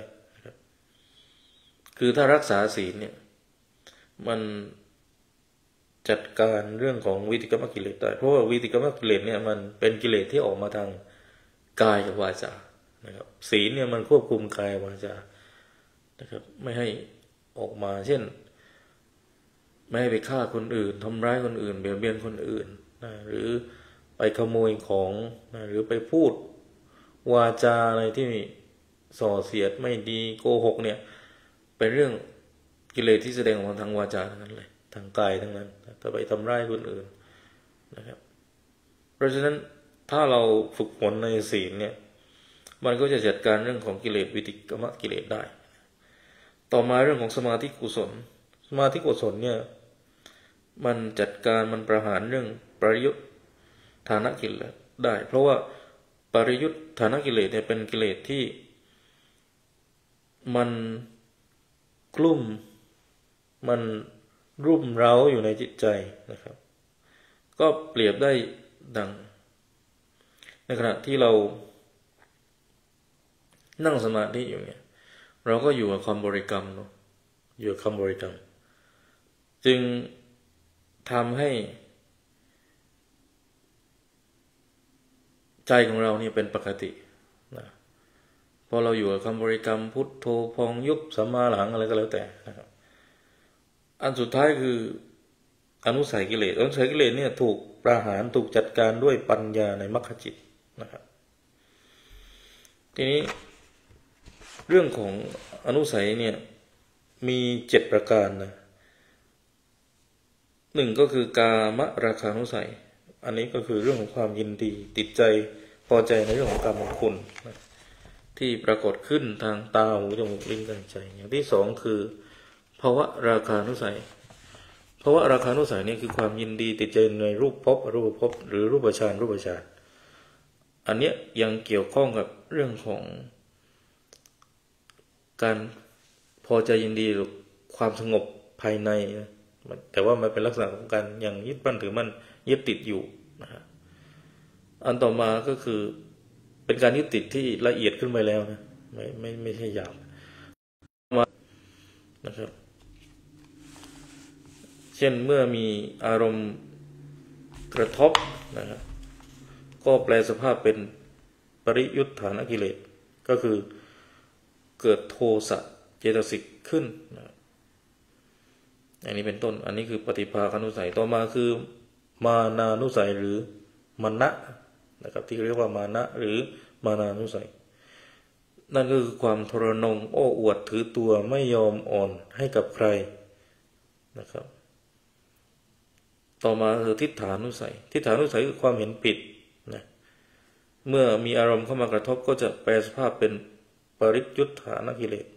คือถ้ารักษาศีลเนี่ยมันจัดการเรื่องของวิติกรรมกิเลสได้เพราะว่าวิติกรรมกิเลสเนี่ยมันเป็นกิเลสที่ออกมาทางกายกับวาจานะครับศีลเนี่ยมันควบคุมกายวาจานะครับไม่ให้ออกมาเช่นไม่ให้ไปฆ่าคนอื่นทำร้ายคนอื่นเบียดเบียนคนอื่นนะหรือไปขโมยของนะหรือไปพูดวาจาอะไรที่ส่อเสียดไม่ดีโกหกเนี่ยเป็นเรื่องกิเลสที่แสดงออกมาทางวาจาทั้งนั้นเลยทางกายทั้งนั้นถ้าไปทำร้ายคนอื่นนะครับเพราะฉะนั้นถ้าเราฝึกฝนในศีลเนี่ยมันก็จะจัดการเรื่องของกิเลสวิติกรรมกิเลสได้ต่อมาเรื่องของสมาธิกุศลสมาธิกุศลเนี่ยมันจัดการมันประหารเรื่องปริยุทธฐานกิเลสได้เพราะว่าปริยุทธฐานกิเลสเนี่ยเป็นกิเลสที่มันกลุ่มมันรุ่มเร้าอยู่ในจิตใจนะครับก็เปรียบได้ดังในขณะที่เรานั่งสมาธิอยู่เนี่ยเราก็อยู่กับคำบริกรรมเนาะอยู่กับคำบริกรรมจึงทำให้ใจของเราเนี่ยเป็นปกตินะพอเราอยู่กับคำบริกรรมพุทโธพองยุบสัมมาหลังอะไรก็แล้วแต่นะครับอันสุดท้ายคืออนุสัยกิเลสอนุสัยกิเลสเนี่ยถูกประหารถูกจัดการด้วยปัญญาในมรรคจิตนะครับทีนี้เรื่องของอนุสัยเนี่ยมีเจ็ดประการนะหนึ่งก็คือกามราคานุสัยอันนี้ก็คือเรื่องของความยินดีติดใจพอใจในเรื่องของกามคุณนะที่ปรากฏขึ้นทางตาหูจมูกลิ้นกายใจอย่างที่สองคือภวราคานุสัยภวราคานุสัยนี่คือความยินดีติดใจในรูปภพอรูปภพหรือรูปฌานรูปฌานอันเนี้ยยังเกี่ยวข้องกับเรื่องของการพอใจยินดีหรือความสงบภายในนะแต่ว่ามันเป็นลักษณะของการยังยึดมั่นถือมั่นยึดติดอยู่นะฮะอันต่อมาก็คือเป็นการยึดติดที่ละเอียดขึ้นไปแล้วนะไม่ไม่ไม่ใช่หยาบมานะครับเช่นเมื่อมีอารมณ์กระทบนะครับก็แปลสภาพเป็นปริยุทธานกิเลสก็คือเกิดโทสะเจตสิกขึ้นนะอันนี้เป็นต้นอันนี้คือปฏิภาคานุสัยต่อมาคือมานานุสัยหรือมนะนะครับที่เรียกว่ามานะหรือมานานุสัยนั่นก็คือความทรนงโอ้อวดถือตัวไม่ยอมอ่อนให้กับใครนะครับต่อมาคือทิฏฐานุสัยทิฏฐานุสัยคือความเห็นผิดนะเมื่อมีอารมณ์เข้ามากระทบก็จะแปลสภาพเป็นปริยุทธานกิเลส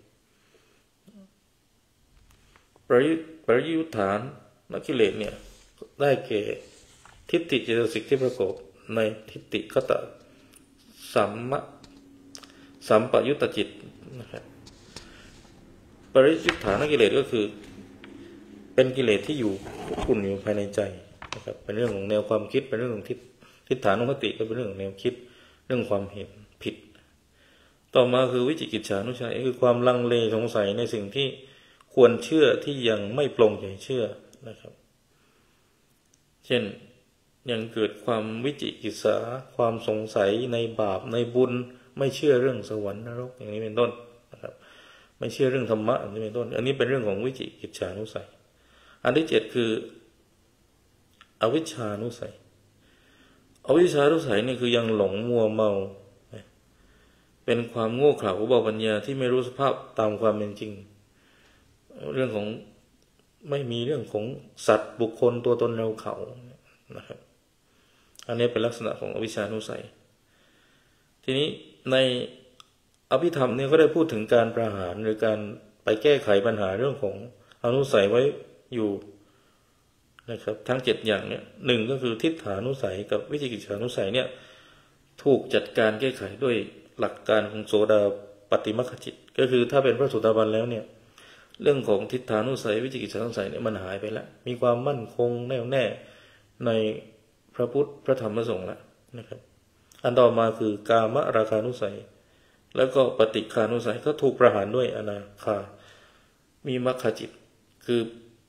ปริปริยุทธานกิเลสเนี่ยได้แก่ทิฏฐิเจตสิกที่ประกอบในทิฏฐิคตะสัมมะสัมปยุตตจิตนะครับปริยุทธานกิเลสก็คือเป็นกิเลสที่อยู่คุ่นอยู่ภายในใจนะครับเป็นเรื่องของแนวความคิดเป็นเรื่องของทิฏทิฏฐานุคติก็เป็นเรื่องของแนวคิดเรื่องความเห็นผิดต่อมาคือวิจิกิจฉานุสัยคือความลังเลสงสัยในสิ่งที่ควรเชื่อที่ยังไม่ปลงใจเชื่อนะครับเช่นยังเกิดความวิจิกิจฉาความสงสัยในบาปในบุญไม่เชื่อเรื่องสวรรค์นรกอย่างนี้เป็นต้นนะครับไม่เชื่อเรื่องธรรมะอย่างนี้เป็นต้นอันนี้เป็นเรื่องของวิจิกิจฉานุสัยอันที่เจ็ดคืออวิชชานุสัยอวิชชานุสัยนี่คือยังหลงมัวเมาเป็นความโง่เขลาอุบาปัญญาที่ไม่รู้สภาพตามความเป็นจริงเรื่องของไม่มีเรื่องของสัตว์บุคคลตัวตนเราเขานะครับอันนี้เป็นลักษณะของอวิชชานุสัยทีนี้ในอภิธรรมเนี่ยก็ได้พูดถึงการประหารหรือการไปแก้ไขปัญหาเรื่องของอนุสัยไว้อยู่นะครับทั้งเจ็ดอย่างเนี่ยหนึ่งก็คือทิฏฐานุสัยกับวิจิกิจฉานุสัยเนี่ยถูกจัดการแก้ไขด้วยหลักการของโสดาปัตติมรรคจิตก็คือถ้าเป็นพระโสดาบันแล้วเนี่ยเรื่องของทิฏฐานุสัยวิจิกิจฉานุสัยเนี่ยมันหายไปแล้วมีความมั่นคงแน่วแน่ในพระพุทธพระธรรมพระสงฆ์แล้วนะครับอันต่อมาคือกามราคานุสัยแล้วก็ปฏิฆานุสัยก็ถูกประหารด้วยอนาคามีมรรคจิตคือ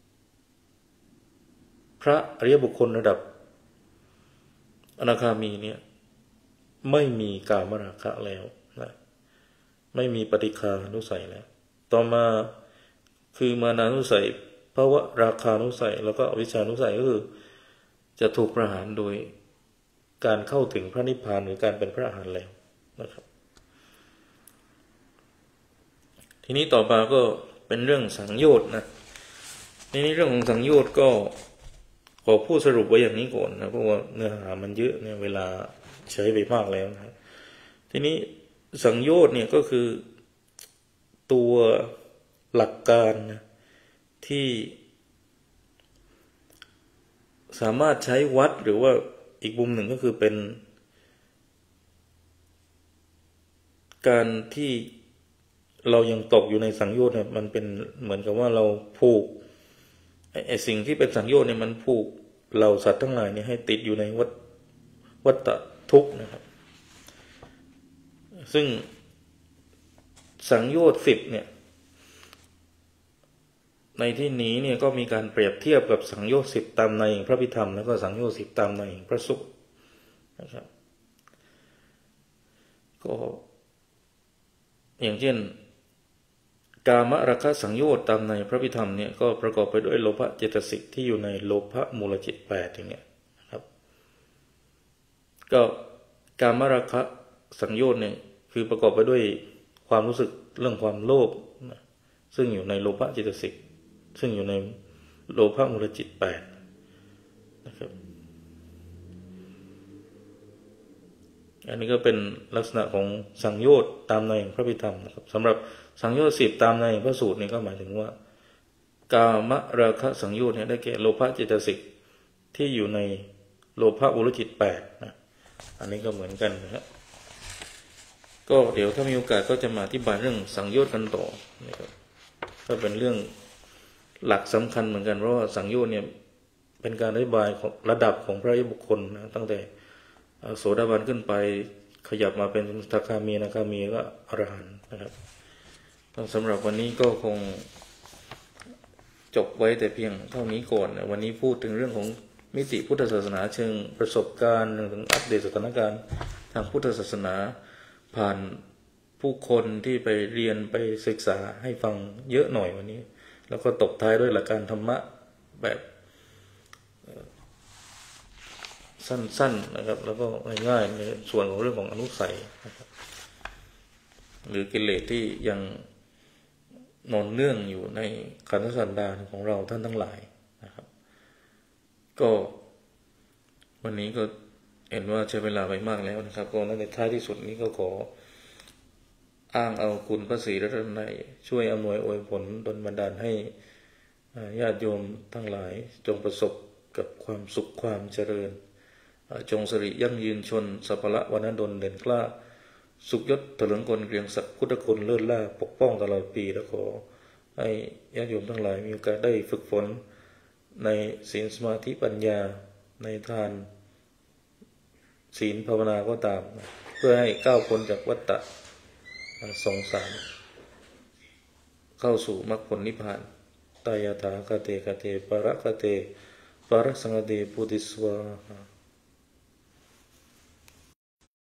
พระอริยบุคคลระดับอนาคามีเนี่ยไม่มีกามราคะแล้วนะไม่มีปฏิฆานุสัยแล้วต่อมาคือมานานุสัยภวราคานุสัยแล้วก็อวิชชานุสัยก็คือจะถูกประหารโดยการเข้าถึงพระนิพพานหรือการเป็นพระอรหันต์แล้วนะครับทีนี้ต่อมาก็เป็นเรื่องสังโยชน์นะในนี้เรื่องของสังโยชน์ก็ขอพูดสรุปไว้อย่างนี้ก่อนนะเพราะว่าเนื้อหามันเยอะเนี่ยเวลาใช้ไปมากแล้วนะทีนี้สังโยชน์เนี่ยก็คือตัวหลักการนะที่สามารถใช้วัดหรือว่าอีกมุมหนึ่งก็คือเป็นการที่เรายังตกอยู่ในสังโยชน์เนี่ยมันเป็นเหมือนกับว่าเราผูกไอ้สิ่งที่เป็นสังโยชน์เนี่ยมันผูกเราสัตว์ทั้งหลายเนี่ยให้ติดอยู่ในวัฏวัฏทุกข์นะครับซึ่งสังโยชน์สิบเนี่ยในที่นี้เนี่ยก็มีการเปรียบเทียบกับสังโยชน์สิบตามในพระพิธรรมแล้วก็สังโยชน์สิบตามในพระสูตรนะครับก็อย่างเช่นกามราคะสังโยชน์ตามในพระพิธรรมเนี่ยก็ประกอบไปด้วยโลภะเจตสิกที่อยู่ในโลภะมูลจิตแปดอย่างเงี้ยนะครับก็กามราคะสังโยชน์เนี่ยคือประกอบไปด้วยความรู้สึกเรื่องความโลภซึ่งอยู่ในโลภะเจตสิกซึ่งอยู่ในโลภะมูลจิตแปดนะครับอันนี้ก็เป็นลักษณะของสังโยชน์ตามในพระพิธรรมนะครับสำหรับสังโยชน์สิบตามในพระสูตรนี่ก็หมายถึงว่ากามราคะสังโยชน์เนี่ยได้แก่โลภะเจตสิกที่อยู่ในโลภะมูลจิตแปดนะอันนี้ก็เหมือนกันนะครับก็เดี๋ยวถ้ามีโอกาสก็จะมาอธิบายเรื่องสังโยชน์กันต่อนะครับก็เป็นเรื่องหลักสำคัญเหมือนกันเพราะว่าสังโยชน์เนี่ยเป็นการอธิบายของระดับของพระอริยบุคคลนะตั้งแต่โสดาบันขึ้นไปขยับมาเป็นสกทามีอนาคามีก็อรหันต์นะครับสำหรับวันนี้ก็คงจบไว้แต่เพียงเท่านี้ก่อนนะวันนี้พูดถึงเรื่องของมิติพุทธศาสนาเชิงประสบการณ์ถึงอัปเดตสถานการณ์ทางพุทธศาสนาผ่านผู้คนที่ไปเรียนไปศึกษาให้ฟังเยอะหน่อยวันนี้แล้วก็ตบท้ายด้วยหลักการธรรมะแบบสั้นๆนะครับแล้วก็ง่ายๆในส่วนของเรื่องของอนุสัยนะครับหรือกิเลสที่ยังนอนเนื่องอยู่ในขันธสันดานของเราท่านทั้งหลายนะครับก็วันนี้ก็เห็นว่าใช้เวลาไปมากแล้วนะครับก็ในท้ายที่สุดนี้ก็ขออ้างเอาคุณพระศรีรัตนตรัยช่วยอำนวยอวยผลดลบันดาลให้ญาติโยมทั้งหลายจงประสบกับความสุขความเจริญจงสิริยั่งยืนชนสัพพะวรรณดลเด่นกล้าสุขยศเถลิงกลเกรียงศักดิ์พุทธคุณเลิศล่าปกป้องตลอดปีและขอให้ญาติโยมทั้งหลายมีโอกาสได้ฝึกฝนในศีลสมาธิปัญญาในทานศีลภาวนาก็ตามเพื่อให้ก้าวพ้นจากวัฏฏะสงสารเข้าสู่มรรคผลนิพพานตายาถาคเตคเตปะระคเตปะระสังฆเตปุติสวาหา